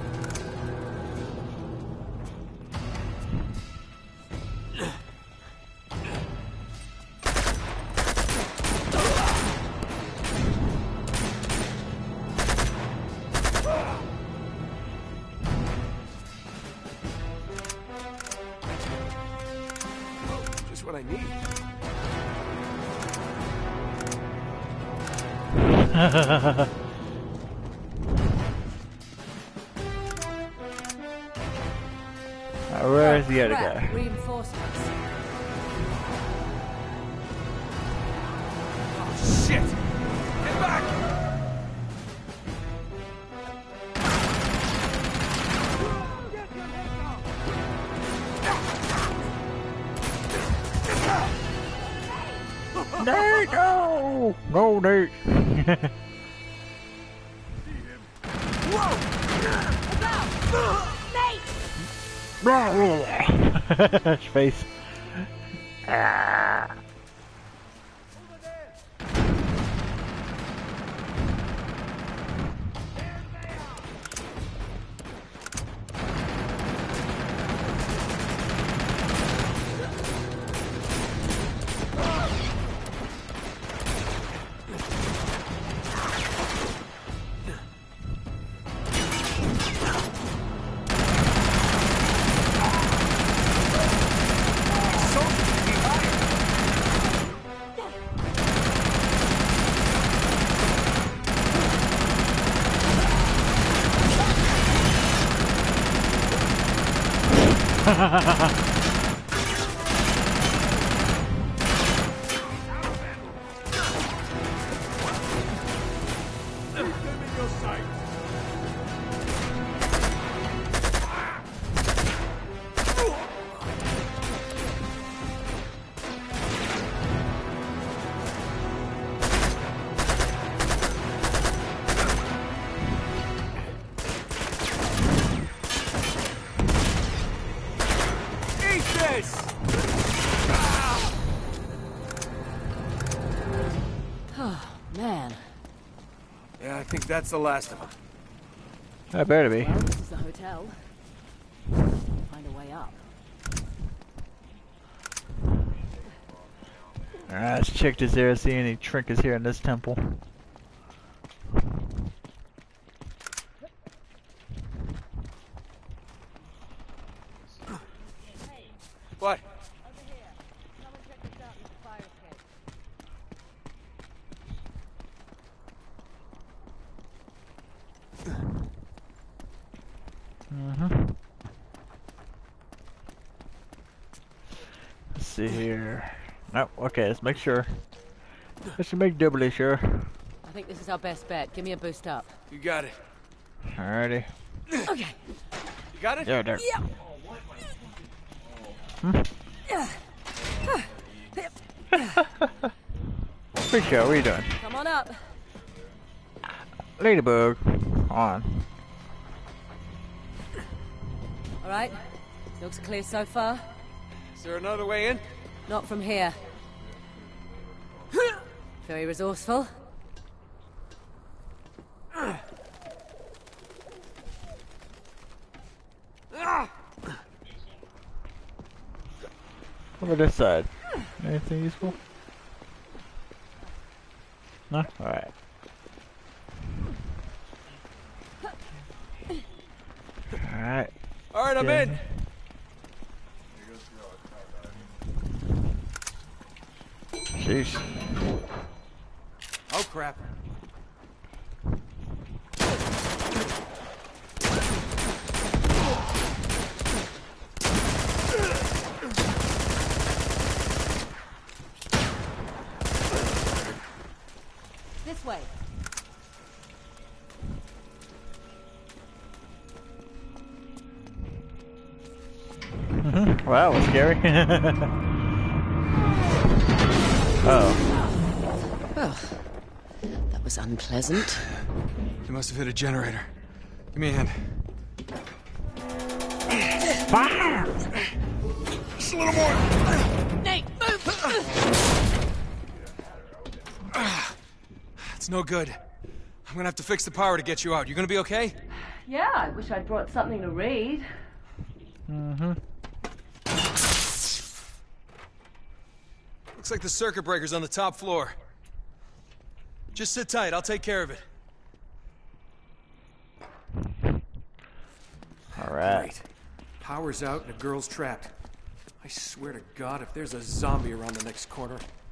Just what I need. Uh, where's the other Crap, guy? Reinforcements. Oh, shit! Get back! Nate, no! No, Nate! Face. Ah. this! Oh, man. Yeah, I think that's the last of them. That better be. Well, this is the hotel. Find a way up. Alright, let's check this area, see any trinkets here in this temple. What? Mm-hmm. Let's see here. Oh, okay, let's make sure. Let's make doubly sure. I think this is our best bet. Give me a boost up. You got it. Alrighty. Okay. You got it? Yeah, there. Yeah. Hmm? Pretty sure, what are you doing? Come on up. Ladybug. On. All right. Looks clear so far. Is there another way in? Not from here. Very resourceful. Over this side. Anything useful? No? Alright. Alright. Alright, I'm in. Sheesh. Oh, crap. This way. Mm-hmm. Wow, that was scary. Oh. Well, that was unpleasant. They must have hit a generator. Give me a hand. Fire! Just a little more. Nate, move! It's no good. I'm gonna have to fix the power to get you out. You gonna be okay? Yeah, I wish I'd brought something to read. Mm-hmm. Looks like the circuit breaker's on the top floor. Just sit tight, I'll take care of it. Alright. Great. Power's out and the girl's trapped. I swear to God, if there's a zombie around the next corner.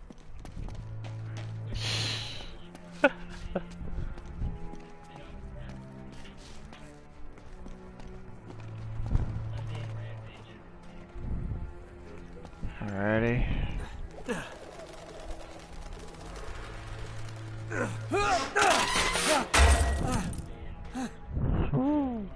Alrighty. Ooh.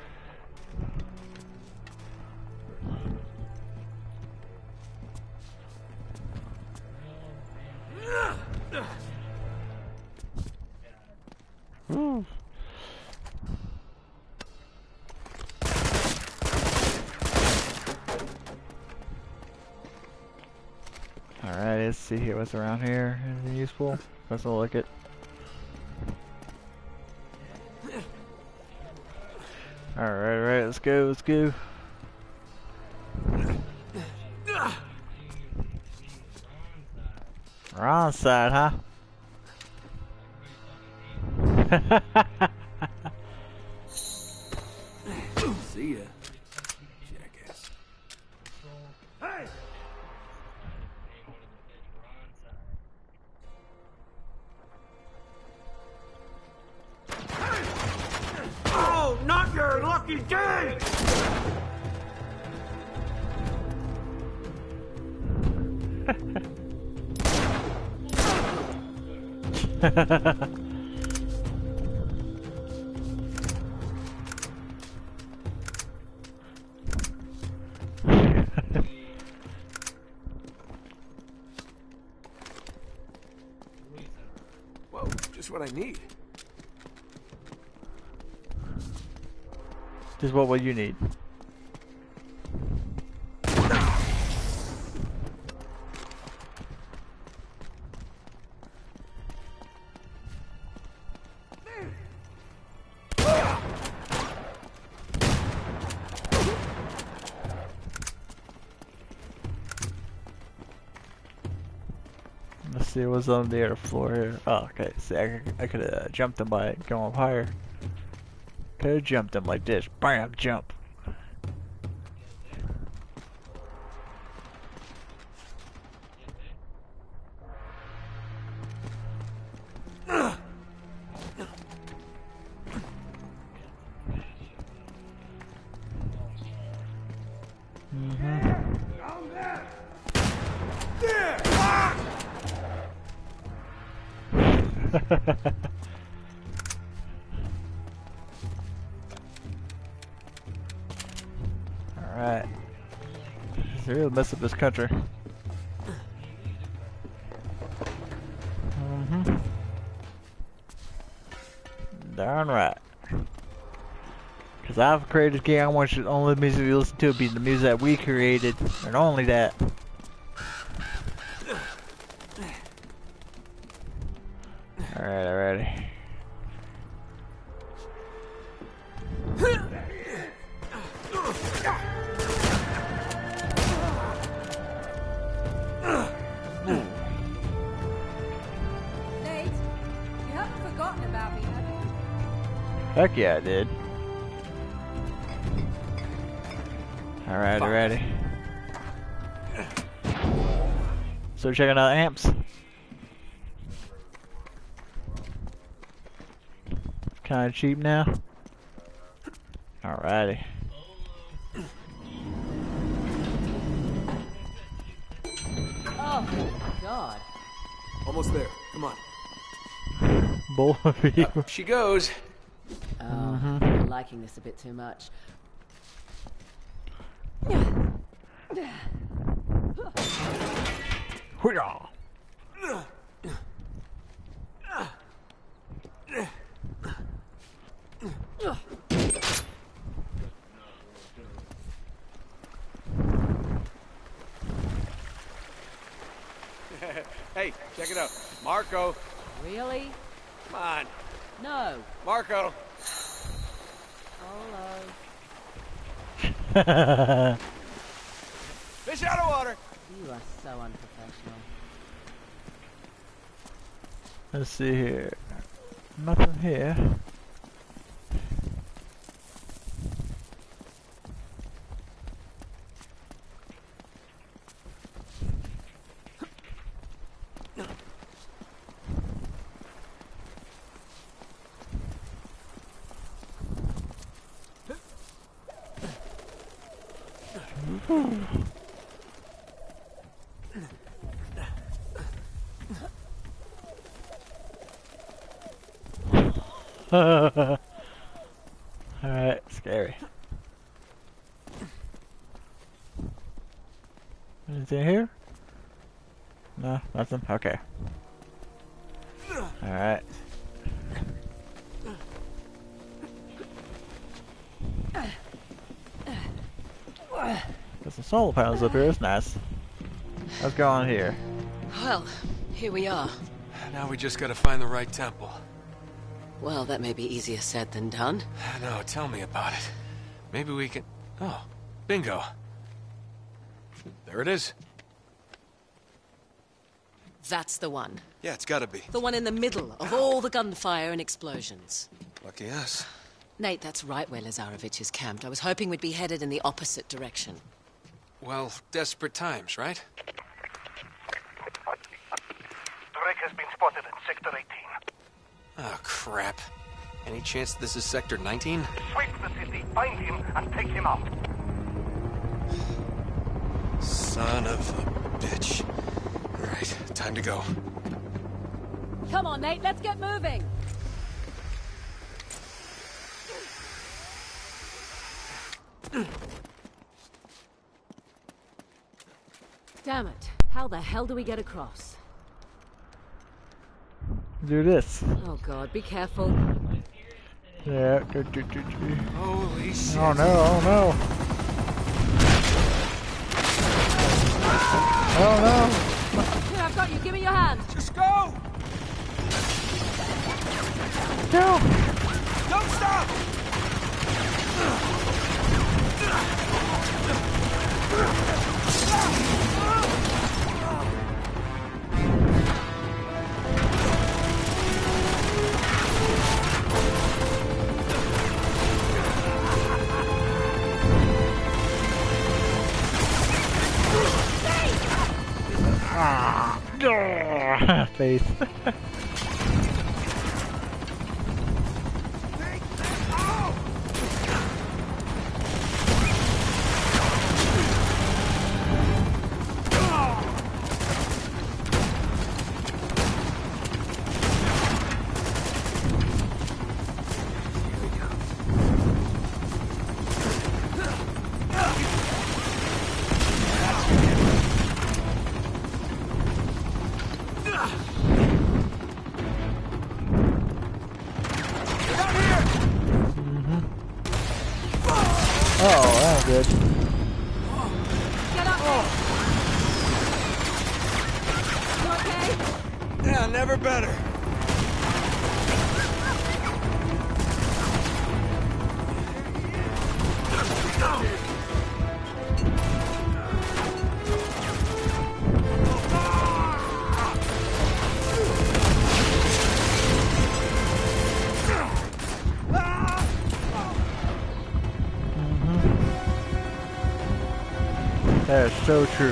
Ooh. Alright, let's see here what's around here. Anything useful? Let's look at. Alright, alright, let's go, let's go. Wrong side, huh? See ya, jackass. Hey! Oh, not your lucky day! Whoa, just what I need. Just what will you need? see what's on the other floor here. Oh, okay. See, I, I could have uh, jumped him by going up higher. Could have jumped him like this. Bam, jump. Alright. It's a real mess up this country. Mm-hmm. Darn right. Because I've created a game, I want you, only music you listen to be the music that we created, and only that. Alright, alrighty. Nate, you haven't forgotten about me, have you? Heck yeah, I did. Alright, alrighty. So checking out amps. Kind of cheap now. Alrighty. Oh, God. Almost there. Come on. Both of you. Up she goes. Oh, Mhm. I'm liking this a bit too much. Hoo-yah. Hey, check it out. Marco. Really? Come on. No. Marco. Hello. Fish out of water. You are so unprofessional. Let's see here. Nothing here. Alright, scary. Anything here? No, nothing? Okay. Alright. Got some solar panels up here, that's nice. Let's go on here. Well, here we are. Now we just gotta find the right temple. Well, that may be easier said than done. No, tell me about it. Maybe we can... Oh, bingo. There it is. That's the one. Yeah, it's gotta be. The one in the middle of all the gunfire and explosions. Lucky us. Nate, that's right where Lazarevich is camped. I was hoping we'd be headed in the opposite direction. Well, desperate times, right? Drake has been spotted in Sector eighteen. Oh, crap. Any chance this is Sector nineteen? Sweep the city, find him, and take him out. Son of a bitch. All right, time to go. Come on, Nate, let's get moving. Damn it. How the hell do we get across? Do this. Oh god, be careful. Yeah. Do, do, do, do. Holy shit. Oh no, oh no. Oh no. Here, I've got you. Give me your hand. Just go. Go. Don't stop. Face. That is so true.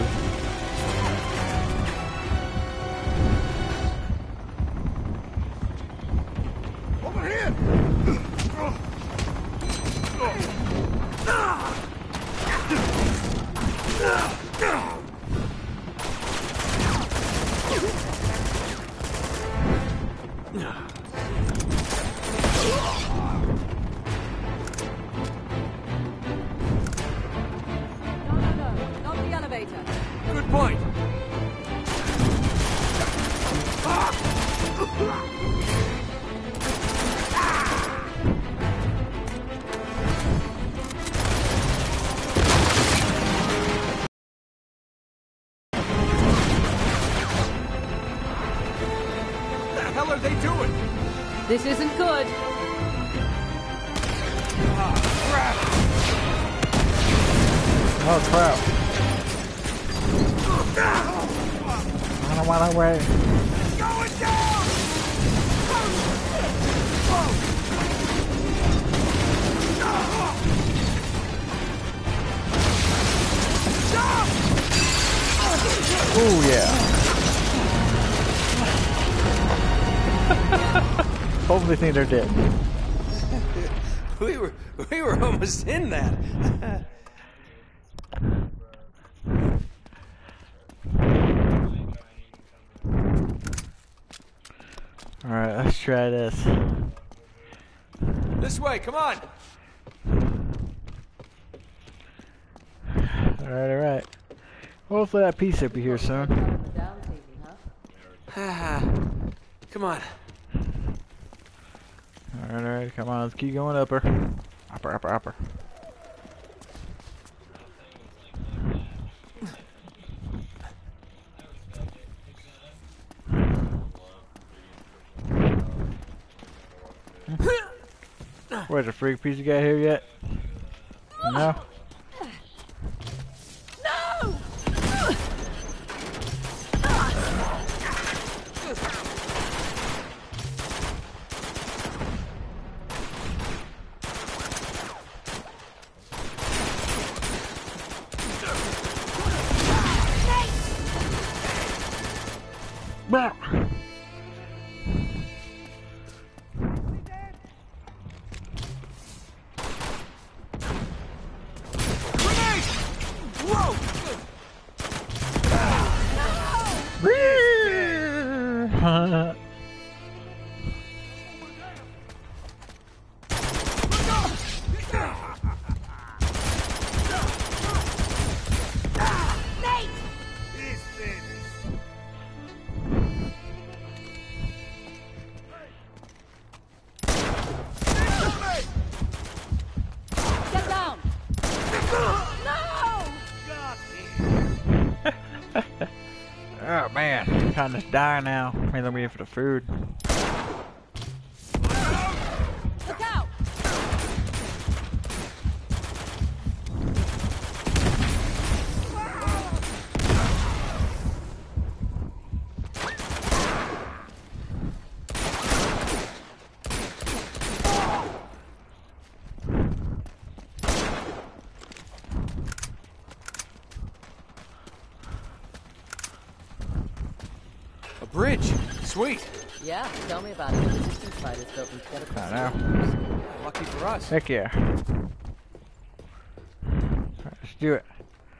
Over here! Good point. What the hell are they doing? This isn't good. Ah, crap. Oh crap. Run away, run away. Going down! Oh yeah. Hopefully think they're dead. we were we were almost in that. Alright, let's try this. This way, come on. Alright, alright. Hopefully that piece will be here soon. Come on. Alright, alright, come on, let's keep going upper. Upper, upper, upper. Where's the freak piece you got here yet? No? No! Bah! Get down! No! Oh man, kind of die now. Maybe I'm waiting for the food. Look out! bridge. Sweet. Yeah, tell me about it. The resistance fighters built them to get across. I know. Lucky for us. Heck yeah. Let's do it.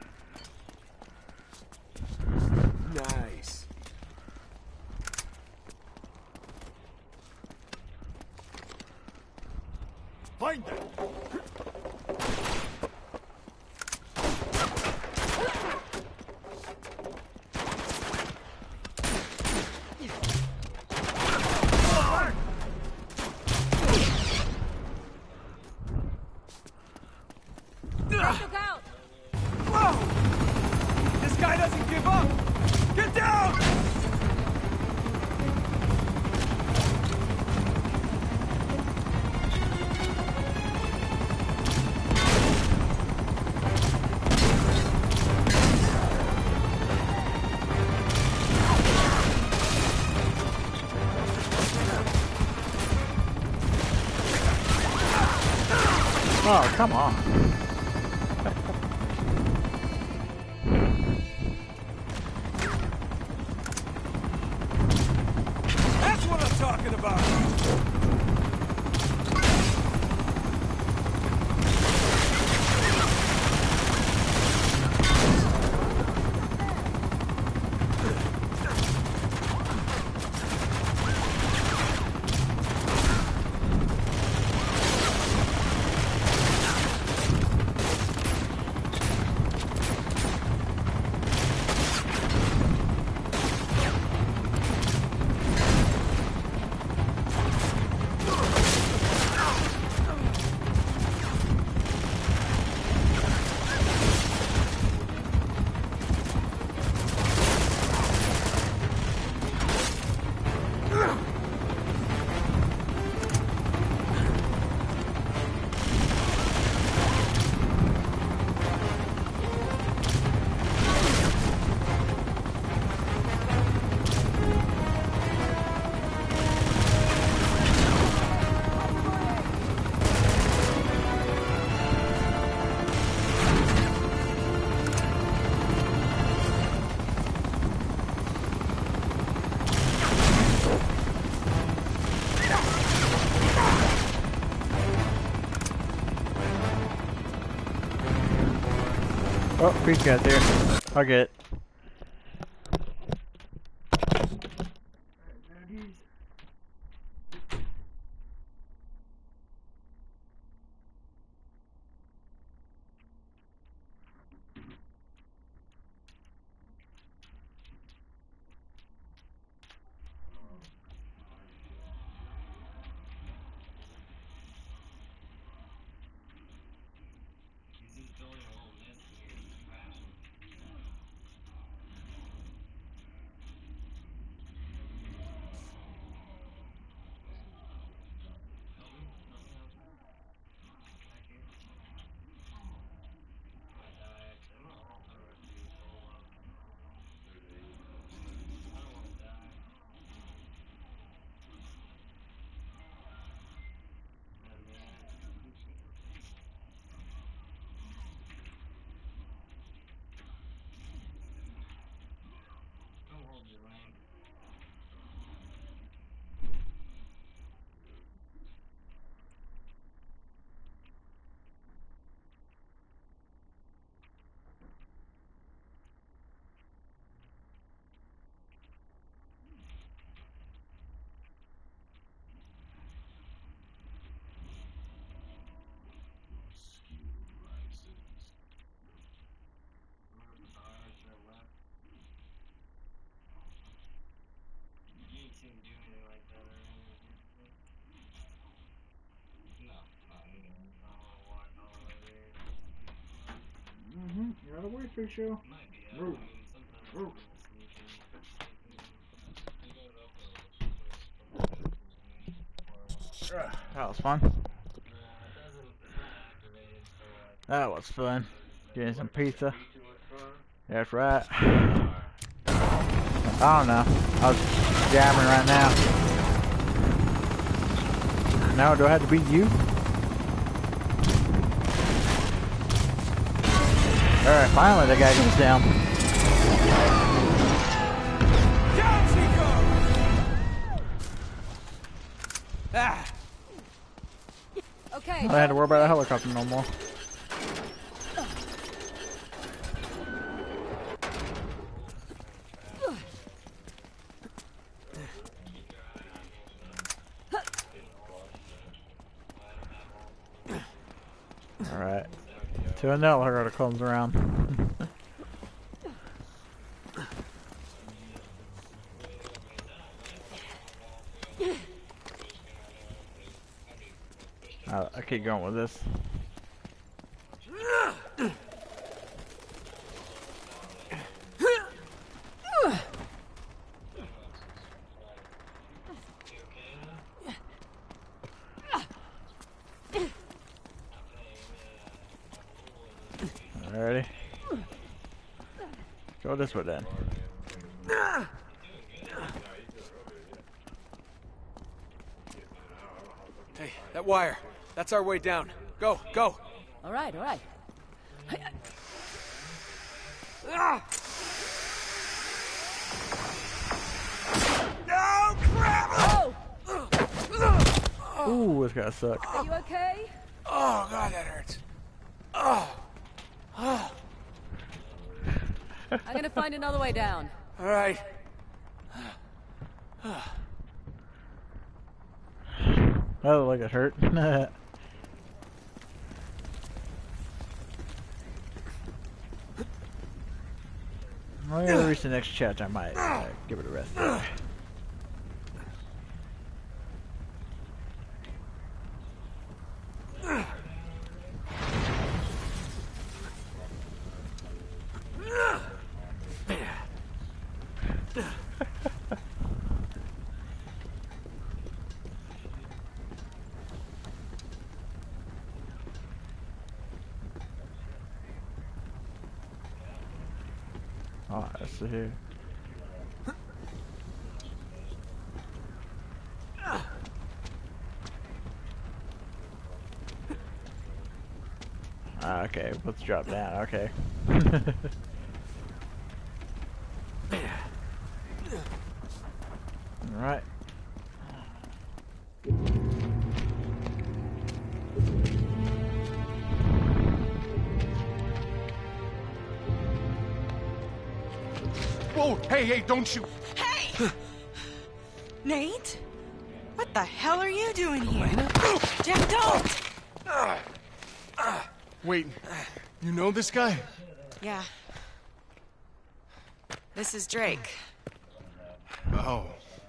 Nice. Find them. Look out! Whoa! This guy doesn't give up! Get down! Oh, come on. That's what I'm talking about! Oh, Creek got there. I'll get it. Mm-hmm. You're out of way, Big Show. Move. Move. That was fun. That was fun. Getting some pizza. That's right. I don't know. I was jamming right now. Now do I have to beat you? Alright, finally that guy goes down. Down she goes! Ah. Okay. I had to worry about a helicopter no more. Alright. To another helicopter comes around. Uh, I keep going with this. Alrighty. Go this way then. Hey, that wire. That's our way down. Go, go. All right, all right. No crap! Oh! Ooh, this guy sucks. Are you okay? Oh god, that hurts. Oh. Oh. I'm gonna find another way down. All right. Oh, like it hurt. When I reach the next chapter, I might uh, give it a rest. There. Oh, let's see here. Ah, okay, let's drop down. Okay. All right. Whoa, hey, hey, don't shoot! Hey! Nate? What the hell are you doing here? Jeff, don't! Uh, uh, wait, you know this guy? Yeah. This is Drake. Oh.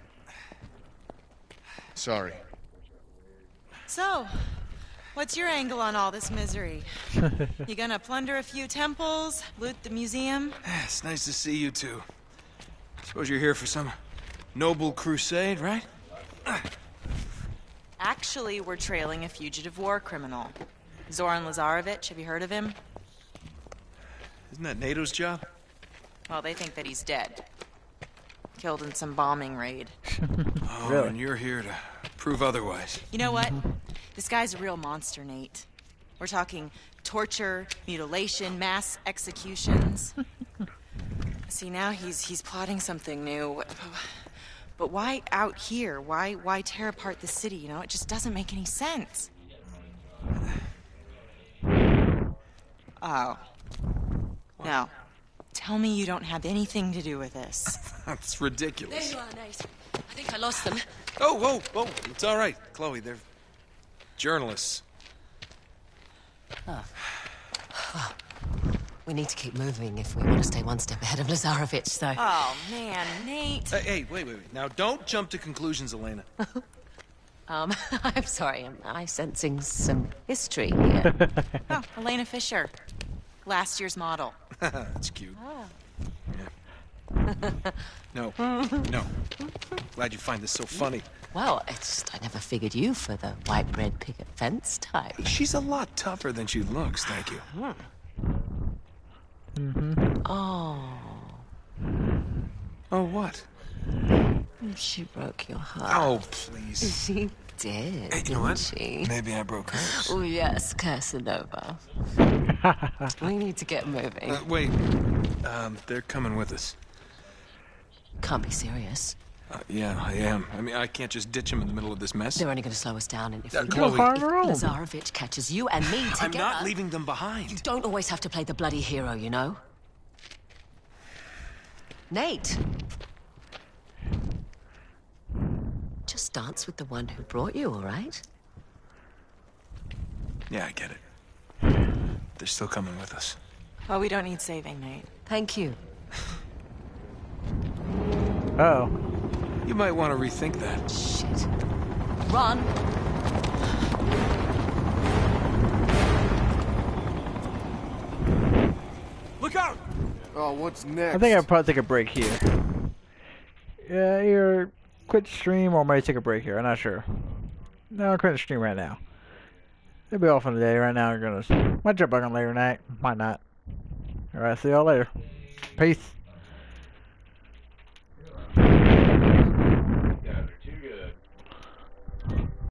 Sorry. So, what's your angle on all this misery? You gonna plunder a few temples, loot the museum? It's nice to see you two. Suppose you're here for some noble crusade, right? Actually, we're trailing a fugitive war criminal. Zoran Lazarevich, have you heard of him? Isn't that NATO's job? Well, they think that he's dead. Killed in some bombing raid. Oh, Really? and you're here to prove otherwise. You know what? This guy's a real monster, Nate. We're talking torture, mutilation, mass executions. See, now he's he's plotting something new. But why out here? Why why tear apart the city, you know? It just doesn't make any sense. Oh. No. Tell me you don't have anything to do with this. That's There ridiculous. you are, Nate. I think I lost them. Oh, whoa, whoa, it's all right, Chloe. They're journalists. Oh. Well, we need to keep moving if we want to stay one step ahead of Lazarevich, so... Oh, man, Nate. Hey, hey, wait, wait, wait. Now, don't jump to conclusions, Elena. Um, I'm sorry, am I sensing some history here? Oh, Elena Fisher. Last year's model. That's cute. Oh. No, no. Glad you find this so funny. Well, it's just I never figured you for the white bread picket fence type. She's a lot tougher than she looks, thank you. Mm-hmm. Oh. Oh, what? She broke your heart. Oh, please. She did, Hey, you know what? she? Maybe I broke hers. Oh, yes, Casanova. We need to get moving. Uh, wait. Um, they're coming with us. Can't be serious. Uh, yeah, I am. I mean, I can't just ditch him in the middle of this mess. They're only going to slow us down, and if, Uh, we Chloe. go, if Lazarevich catches you and me together... I'm not leaving them behind. You don't always have to play the bloody hero, you know? Nate! Just dance with the one who brought you, all right? Yeah, I get it. They're still coming with us. Well, we don't need saving, Nate. Thank you. Oh. You might want to rethink that. Shit. Run! Look out! Oh, what's next? I think I'll probably take a break here. Yeah, either quit stream or might take a break here. I'm not sure. No, I'll quit the stream right now. It'll be off on the day right now. I'm gonna might jump back on later night. Might not. All right, see y'all later. Peace.